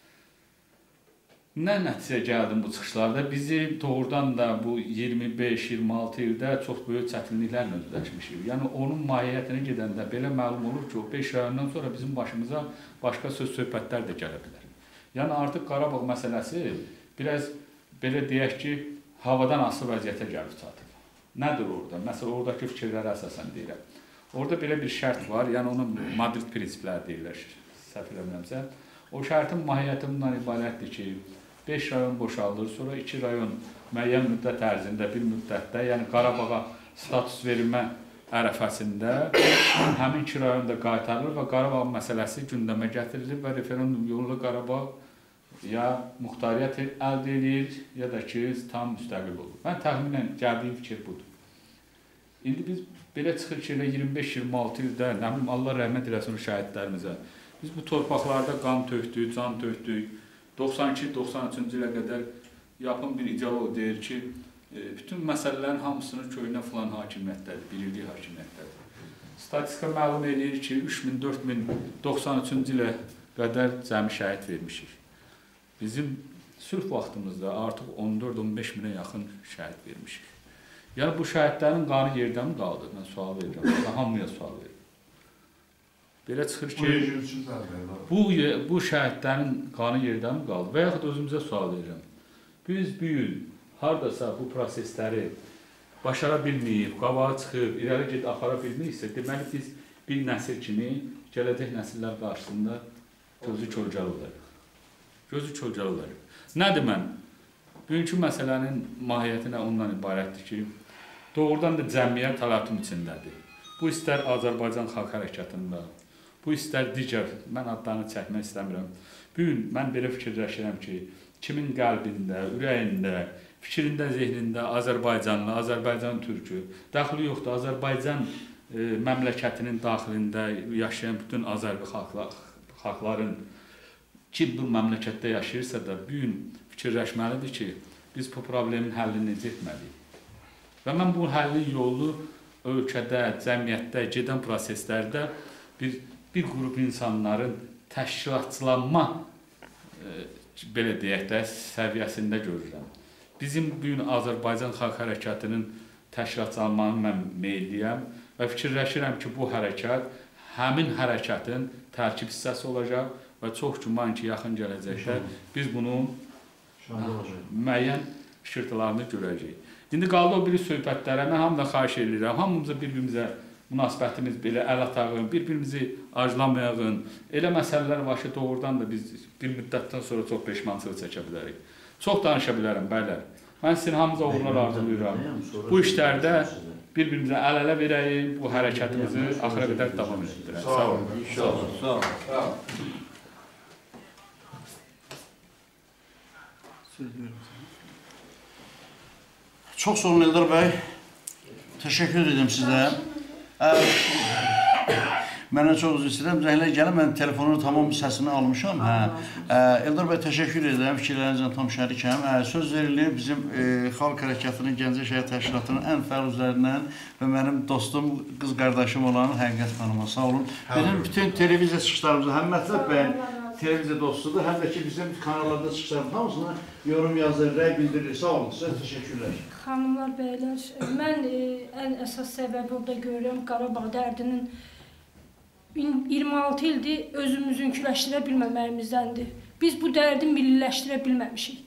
Nə nəticə gəldim bu çıxışlarda? Bizi doğrudan da bu iyirmi beş iyirmi altı ildə çox böyük çətinliklərlə üzləşmişik. Yəni onun mahiyyətinə gedəndə belə məlum olur ki, o beş ayından sonra bizim başımıza başqa söz söhbətlər də gələ bilər. Yəni artıq Qarabağ məsələsi biraz belə deyək ki, havadan asılı vəziyyətə gəlib çatıb. Nədir orada? Məsələn, oradakı fikirlərə əsasən deyirəm. Orada belə bir şərt var, yəni ona Madrid prinsipləri deyirlər, səhv eləmirəmsə. O şərtin mahiyyəti bundan ibarətdir ki, beş rayon boşaldır, sonra iki rayon müəyyən müddət ərzində, bir müddətdə, yəni Qarabağa status verilmə ərəfəsində həmin iki rayon da qaytarılır və Qarabağ məsələsi gündəmə gətirilir və referendum yolu Qarabağ ya muxtariyyət əldə edir, ya da ki, tam müstəqil olur. Mən təxminən gəldiyim fikir budur. İndi biz belə çıxır ki, iyirmi beş iyirmi altı ildə, nə bilim, Allah rəhmət eləsin o şəhidlərimizə. Biz bu torpaqlarda qan tökdük, can tökdük. doxsan iki doxsan üçüncü ilə qədər yapın bir ideoloq deyir ki, bütün məsələlərin hamısının köynə filan hakimiyyətdədir, birlik hakimiyyətdədir. Statistika məlum edir ki, üç min dörd min doxsan üçüncü ilə qədər cəmi şəhid vermişik. Bizim sülh vaxtımızda artıq on dörd on beş minə yaxın şəhid vermişik. Yəni bu şəhidlərin qanı yerdə mi qaldı? Mən sual verirəm. Mən hamıya sual verirəm. Belə çıxır ki, bu, bu şəhidlərin qanı yerdə mi qaldı? Və yaxud özümüzə sual verirəm. Biz bu gün haradasa bu prosesləri başara bilməyib, qabağa çıxıb, irəli ged apara bilməyiksə, deməli biz bir nəsil kimi gələcək nəsillər qarşısında gözü kölgəli olarıq. Gözü kölgəli olarıq. Nədir mən? Bugünkü məsələnin mahiyyətinə ondan ibarətdir ki, doğrudan da cəmiyyət təlatüm içindədir. Bu istər Azərbaycan Xalq Hərəkatında, bu istər digər, mən adlarını çəkmək istəmirəm. Bugün mən belə fikirləşirəm ki, kimin qəlbində, ürəyində, fikrində, zehnində Azərbaycanlı, Azərbaycan türkü, daxili yoxdur, Azərbaycan e, məmləkətinin daxilində yaşayan bütün Azərbi xalqlar, xalqların kim bu məmləkətdə yaşayırsa da bugün fikirləşməlidir ki, biz bu problemin həllini necə etməliyik. Və mən bu həllin yolu ölkədə, cəmiyyətdə, gedən proseslərdə bir, bir qrup insanların təşkilatçılanma, e, belə deyək də, səviyyəsində görürəm. Bizim bugün Azərbaycan Xalq Hərəkatının təşkilatçılanmanı mən meyliyəm və fikirləşirəm ki, bu hərəkat həmin hərəkatın tərkib hissəsi olacaq və çox güman ki, yaxın gələcəkdə biz bunun müəyyən şirtlarını görəcəyik. İndi qaldı o biri söhbətlərə, mən hamıdan xahiş edirəm, hamımıza bir-birimizə münasibətimiz belə əl atağın, bir-birimizi aclamayağın, elə məsələlər var ki, doğrudan da biz bir müddətdən sonra çox peşmançılıq çəkə bilərik. Çox danışa bilərəm, bəylər. Mən sizin hamınıza uğurlar arzulayıram. Bu işlərdə bir-birimizə əl-ələ verəyik, bu hərəkətimizi axıra qədər davam etdirək. Sağ olun. Sağ olun. Çox sağ olun Eldar bəy. Təşəkkür edirəm sizə. Mənə çox üzr istəyirəm. Zəhlə gəlin, mən telefonun tamam səsini almışam. Eldar bəy, təşəkkür edirəm. Fikirlərinizlə tam şərikəm. Söz verilir bizim Xalq Hərəkatının, Gəncə Şəhər Təşkilatının ən fəal üzvlərindən və mənim dostum, qız qardaşım olan Həqiqət xanıma. Sağ olun. Bizim bütün televiziya çıxışlarımızı həm Mətləb bəyin televiziya dostudur, həm də ki bizim kanallarda çıxışlarımız hamısına yorum yazır, rəy bildirir. Sağ olun, sizə təşəkkürlər. Xanımlar, bəylər, mən ən əsas səbəbi orada görürəm Qarabağ dərdinin iyirmi altı ildir özümüzünküləşdirə bilməməyimizdəndir. Biz bu dərdi milliləşdirə bilməmişik.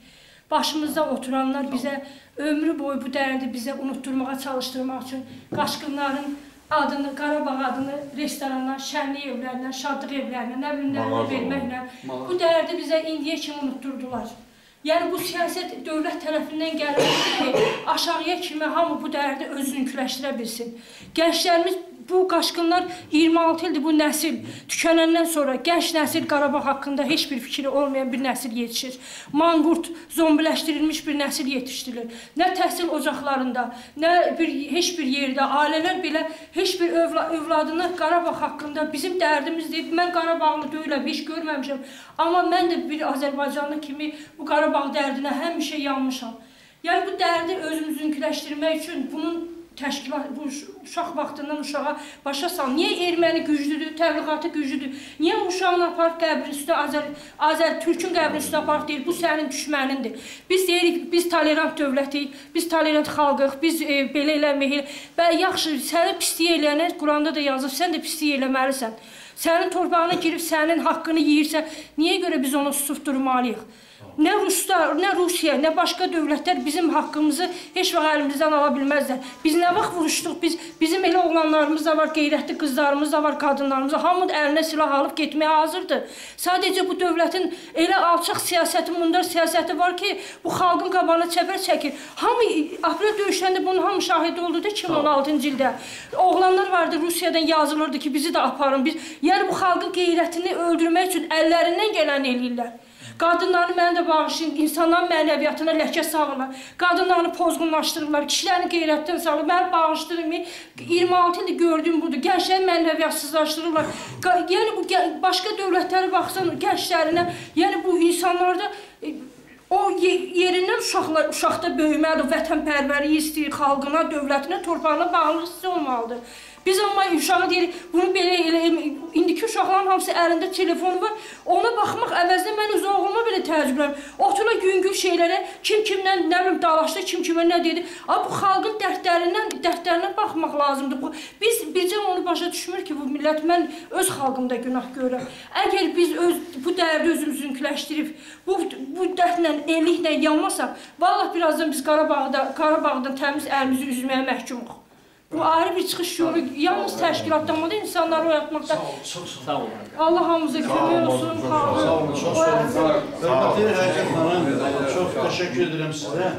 Başımızda oturanlar bizə ömrü boyu bu dərdi bizə unutturmağa çalışdırmaq üçün qaçqınların adını, Qarabağ adını restoranlar, şənlik evlərindən, şadlıq evlərindən, nə bilimlərini verməklə bu dərdi bizə indiyə kimi unutturdular. Yəni bu siyasət dövlət tərəfindən gəlməlidir ki, aşağıya kimi hamı bu dərdi özününküləşdirə bilsin. Gənclərimiz bu qaçqınlar iyirmi altı ildir bu nəsil tükənəndən sonra gənc nəsil Qarabağ haqqında heç bir fikri olmayan bir nəsil yetişir. Manqurt, zombiləşdirilmiş bir nəsil yetişdirilir. Nə təhsil ocaqlarında, nə bir, heç bir yerdə ailələr belə heç bir övla, övladını Qarabağ haqqında bizim dərdimizdir. Mən Qarabağlı deyiləm, heç görməmişəm. Amma mən də bir Azərbaycanlı kimi bu Qarabağ dərdinə həmişə yanmışam. Yəni bu dərdi özümüzünküləşdirmək üçün bunun təşkilat, bu uşaq vaxtından uşağa başa sal. Niyə erməni güclüdür, təbliğatı güclüdür? Niyə uşağını aparıb qəbrin üstə, Azər, Azər Türkün qəbrin üstə aparıb deyir, bu sənin düşmənindir. Biz deyirik, biz tolerant dövlətik, biz tolerant xalqıq, biz e, belə eləməyik. Bə, yaxşı, səni pisliyə eləyənə, Quranda da yazıb, sən də pisliyə eləməlisən. Sənin torpağına girib, sənin haqqını yeyirsə, niyə görə biz onu susdurmalıyıq? Nə Ruslar, nə Rusiya, nə başqa dövlətlər bizim haqqımızı heç vaxt əlimizdən ala bilməzlər. Biz nə vaxt vuruşduq, biz, bizim elə oğlanlarımız da var, qeyrətli qızlarımız da var, qadınlarımız da. Hamı əlinə silah alıb getməyə hazırdır. Sadəcə bu dövlətin elə alçaq siyasəti, mundar siyasəti var ki, bu xalqın qabağına çəpər çəkir. Hamı, aprel döyüşlərində bunun hamı şahidi oldu da iki min on altıncı ildə. Oğlanlar vardı, Rusiyadan yazılırdı ki, bizi də aparın. Biz, yəni bu xalqın qeyrətini öldürmək üçün əllərindən gələn eləyirlər. Qadınlarını mənə də bağışlayın, insanların mənəviyyatına ləkə salırlar. Qadınlarını pozğunlaşdırırlar, kişilərini qeyrətdən salırlar. Mən bağışlayın, iyirmi altı ildir gördüyüm budur. Gəncləri mənəviyyatsızlaşdırırlar. Yəni bu başqa dövlətlərə baxsan, gənclərinə, yəni bu insanlarda o yerindən uşaqlar, uşaqda böyüməlidir, vətənpərvəri istəyir, xalqına, dövlətinə, torpağına bağlı hissi olmalıdır. Biz amma uşağı deyirik, bunu belə elə, indiki uşaqların hamısı əlində telefonu var, ona baxmaq əvəzində mən öz oğluma belə təəccübləm. Oturla gün-gün şeylərə, kim kimdən, nə bilim, dalaşdı, kim kimə nə dedi. Amma bu xalqın dərdlərindən, dərdlərindən baxmaq lazımdır. Biz, bircə onu başa düşmür ki, bu millət, mən öz xalqımda günah görürəm. Əgər biz öz, bu dərdi özümüzünküləşdirib, bu, bu dərdlə, elliklə yanmasaq, vallahi birazdan biz Qarabağda, Qarabağdan təmiz əlimizi üzməyə məhkumuq. Bu ayrı bir çıxış yolu, yalnız təşkilatlanmada insanları oyatmaqda. Sağ olun. Allah hamımıza kömək olsun. Sağ olun, çox sağ olun. Hörmətli Hərəkət xanım, çox təşəkkür edirəm sizə.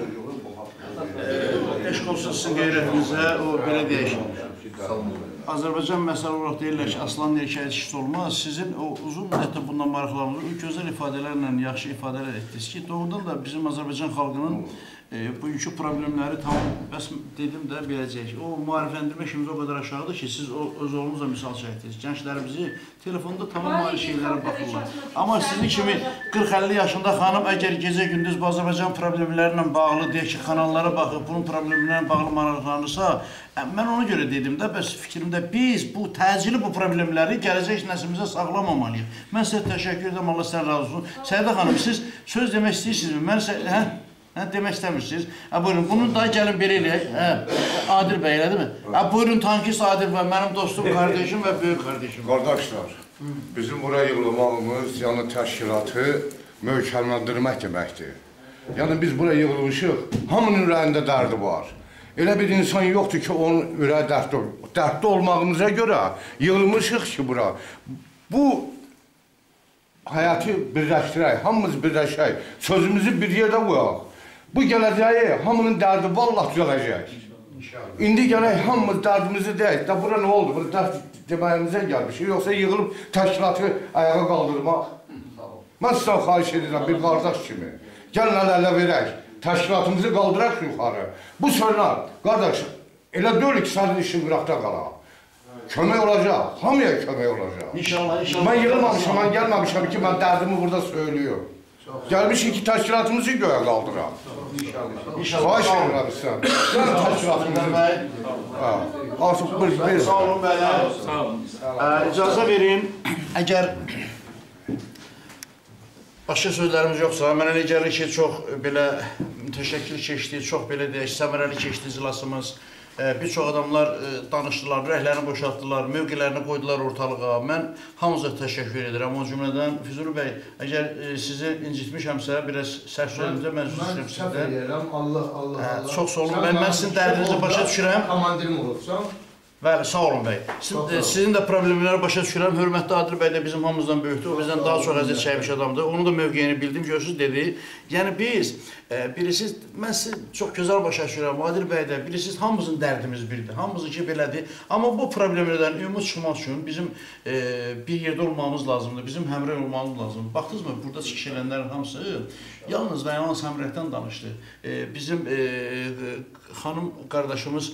Eşq olsun sizin qeyrətinizə, o belə deyək. Azərbaycan məsələ olaraq deyirlər ki, aslan erkəyi dişisi olmaz. Sizin o uzun müddətdə bundan maraqlarınızı gözəl ifadələrlə yaxşı ifadələr etdiniz ki, doğrudan da bizim Azərbaycan xalqının E, bugünkü problemləri tam bəs dedim də biləcək. O maarifləndirmə işimiz o qədər aşağıdır ki, siz o, öz oğlunuzla misal çəkdiniz. Gənclərimizi telefonda tamam ayrı şeylərə baxırlar. Amma sizin kimi qırx əlli yaşında xanım əgər gecə-gündüz bu Azərbaycan problemlərlə bağlı deyək ki, kanallara baxıb, bunun problemlərlə bağlı maraqlanırsa, mən ona görə dedim də, bəs fikrimdə biz bu təcili bu problemləri gələcək nəslimizə sağlamamalıyıq. Mən sizə təşəkkür edirəm, Allah sizdən razı olsun. Səidə xanım, siz söz demək istəyirsinizmi? Mən sizə, hə? Hə, demək istəmirsiniz. Hə, buyurun, bunun da gəlin belə eləyək. Hə, Adil bəy, elədir mi? Hə, buyurun, tankist Adil bəy, mənim dostum, qardeşim və böyük qardeşim. Qardaşlar, bizim buraya yığılmağımız, yəni təşkilatı möhkəmləndirmək deməkdir. Yəni biz buraya yığılmışıq, hamının ürəyində dərdi var. Elə bir insan yoxdur ki, onun ürəyi dərdli, dərdli olmağımıza görə yığılmışıq ki, bura. Bu həyatı birləşdirək, hamımız birləşək, sözümüzü bir yerdə qoyaq. Bu gələcəyi, hamının dərdi vallah düzələcək. İndi gələk, hamımız dərdimizi deyək. Da bura nə oldu? Bura dərd deməyimizə gəlmişik. Yoxsa yığılıb təşkilatı ayağa qaldırmaq. Mən sizdən xahiş edirəm, bir qardaş kimi. Gəlin əl-ələ verək, təşkilatımızı qaldıraq yuxarı. Bu sözlər, qardaş, elə deyil ki, sənin işin qıraqda qalaq. Kömək olacaq, hamıya kömək olacaq. İnşallah, inşallah. Mən yığılmamışam, mən gəlməmişəm ki, mən dərdimi burada söylüyorum. Gəlmişik ki, təşkilatımızı göyə qaldıraq. Xahiş edirəm sizdən. Gəlin təşkilatımızı. Artıq bir, bir. Sağ olun, bəylər. Sağ olun. İcazə verin, əgər başqa sözlərimiz yoxsa, mənə elə gəlir ki, çox belə təşəkkür keçdi, çox belə deyək, səmərəli keçdi iclasımız. Bir çox adamlar danışdılar, rəhlərini boşaltdılar, mövqələrini qoydular ortalığa. Mən hamınıza təşəkkür edirəm. O cümlədən Füzuli bəy, əgər sizi incitmişəmsə, biraz səhv sözünüzə mən üzr istəyirəm sizdən. Mən səhv edirəm, Allah, Allah, Allah. Çox sağ olun, mən sizin dərdinizi başa düşürəm. Komandirim olubsan. Bəli, sağ olun bəy. Sizin də problemləri başa düşürəm. Hörmətli Adil bəy də bizim hamımızdan böyükdür. O bizdən daha çox əziyyət çəkmiş adamdır. Onun da mövqeyini bildim, görürsünüz dedi. Yəni biz, birisiz, mən sizi çox gözəl başa düşürəm. Adil bəy də, birisiz, hamımızın dərdimiz birdir. Hamımızınki belədir. Amma bu problemlərdən ümid çıxmaq üçün bizim bir yerdə olmamız lazımdır. Bizim həmrəy olmamız lazımdır. Baxdınızmı, burada çıxış edənlərin hamısı yalnız və yalnız həmrəkdən danışdı. Bizim xanım qardaşımız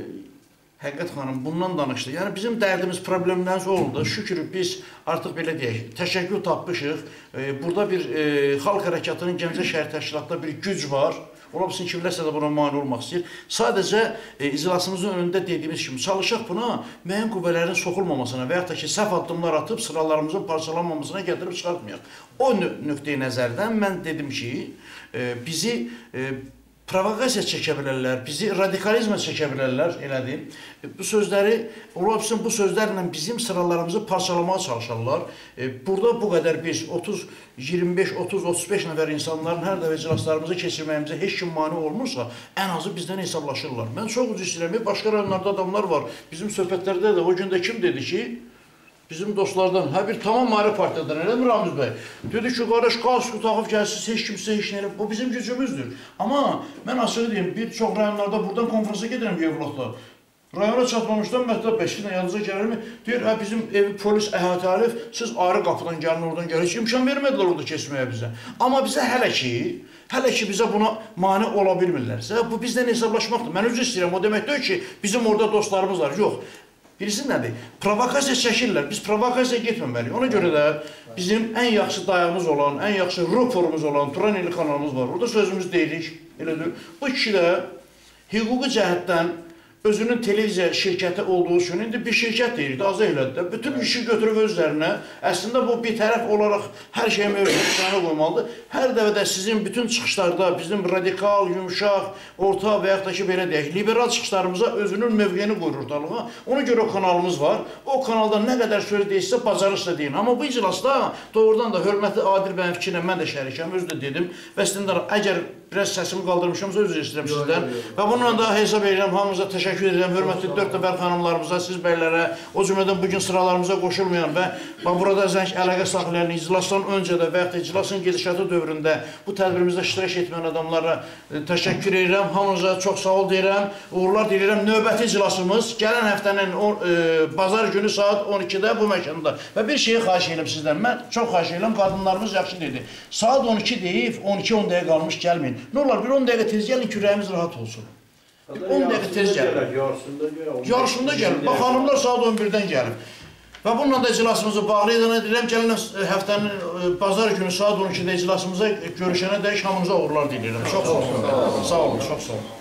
Həqiqət xanım bundan danışdı. Yəni bizim dərdimiz, problemlərimiz oldu. Şükür biz artıq belə deyək, təşəkkür tapmışıq. Burada bir xalq hərəkatının Gəncə şəhər təşkilatında bir güc var. Ola bilsin kimlərsə də buna mane olmaq istəyir. Sadəcə iclasımızın önündə dediyimiz kimi çalışaq buna müəyyən qüvvələrin soxulmamasına və yaxud da ki, səhv addımlar atıb sıralarımızın parçalanmamasına gətirib çıxartmayaq. O nöqteyi nəzərdən mən dedim ki, bizi provokasiya çəkə bilərlər, bizi radikalizmə çəkə bilərlər, elədir. Bu sözləri, ola bilsin bu sözlərlə bizim sıralarımızı parçalamaya çalışarlar. Burada bu qədər biz otuz, iyirmi beş, otuz, otuz beş nəfər insanların hər dəfə iclaslarımızı keçirməyimizə heç kim mane olmursa, ən azı bizdən hesablaşırlar. Mən çox üzr istəyirəm, başqa rayonlarda adamlar var. Bizim söhbətlərdə də o gündə kim dedi ki, bizim dostlardan, hə bir tamam ayrı partiyadan, elə mi Ramiz bəy? Dedi ki, qardaş, qalsın, taxıb gəlsiz, heç kimsə heç neylə, bu bizim gücümüzdür. Amma mən açığı deyim, bir çox rayonlarda buradan konferansa gedirəm Yevlaqda. Rayona çatmamışdan məktəb bəşqinə yanınıza gəlirmi? Deyir, hə bizim evi polis əhatə alıb, siz ayrı qapıdan gəlin, oradan gəlin. Heç imkan vermədilər orada keçməyə bizə. Amma bizə hələ ki, hələ ki bizə buna mane ola bilmirlərsə, bu bizdən hesablaşmaqdır. Mən özü istəyirəm, o demək deyil ki, bizim orada dostlarımız var. Yox. Birisi nədir? Provokasiya çəkirlər. Biz provokasiya getməməliyik. Ona görə də bizim ən yaxşı dayağımız olan, ən yaxşı ruporumuz olan Turan Eli kanalımız var. Orada sözümüz deyilik. Elədir. Bu kişi də hüquqi cəhətdən özünün televiziya şirkəti olduğu üçün indi bir şirkət deyirdi, az elədi. Bütün işi götürüb özlərinə. Əslində bu bir tərəf olaraq hər şeyə mövqeyini qoymalıdır. Hər dəfə də sizin bütün çıxışlarda bizim radikal, yumuşaq, orta və yaxud da ki belə deyək, liberal çıxışlarımıza özünün mövqeyini qoyur ortalığa. Ona görə o kanalımız var. O kanalda nə qədər söz deyilsə, bacarırsa deyin. Amma bu iclasda doğrudan da hörmətli Adil bəyin fikrinə mən də şərikəm, özü də dedim. Və sizdən əgər biraz səsimi qaldırmışamsa özür istəyirəm sizdən. Və bununla da hesab edirəm, hamımıza təşəkkür edirəm, hörmətli dörd nəfər xanımlarımıza, siz bəylərə, o cümlədən bugün sıralarımıza qoşulmayan və burada zəng əlaqə saxlayan iclasdan öncə də və yaxud da iclasın gedişatı dövründə bu tədbirimizdə iştirak etməyən adamlara təşəkkür edirəm, hamınıza çox sağ ol deyirəm, uğurlar deyirəm. Növbəti iclasımız gələn həftənin bazar günü saat on ikidə bu məkanda. Və bir şeyi xahiş edirəm sizdən, mən çox xahiş edirəm, qadınlarımız yaxşı dedi. Saat on iki deyib, on iki on dəqiqə qalmış gəlməyin. Nə olar, bir on dəqiqə tez gəlin ki, ürəyimiz rahat olsun. on dəqiqə tez gəlin. Yarısında gəlin. Bax, xanımlar saat on birdən gəlin. Və bununla da iclasımızı bağlayıdan edirəm. Gəlin həftənin bazar günü saat on ikidə iclasımıza görüşənə dək hamınıza uğurlar diləyirəm. Çox sağ olun. Sağ olun, çox sağ olun.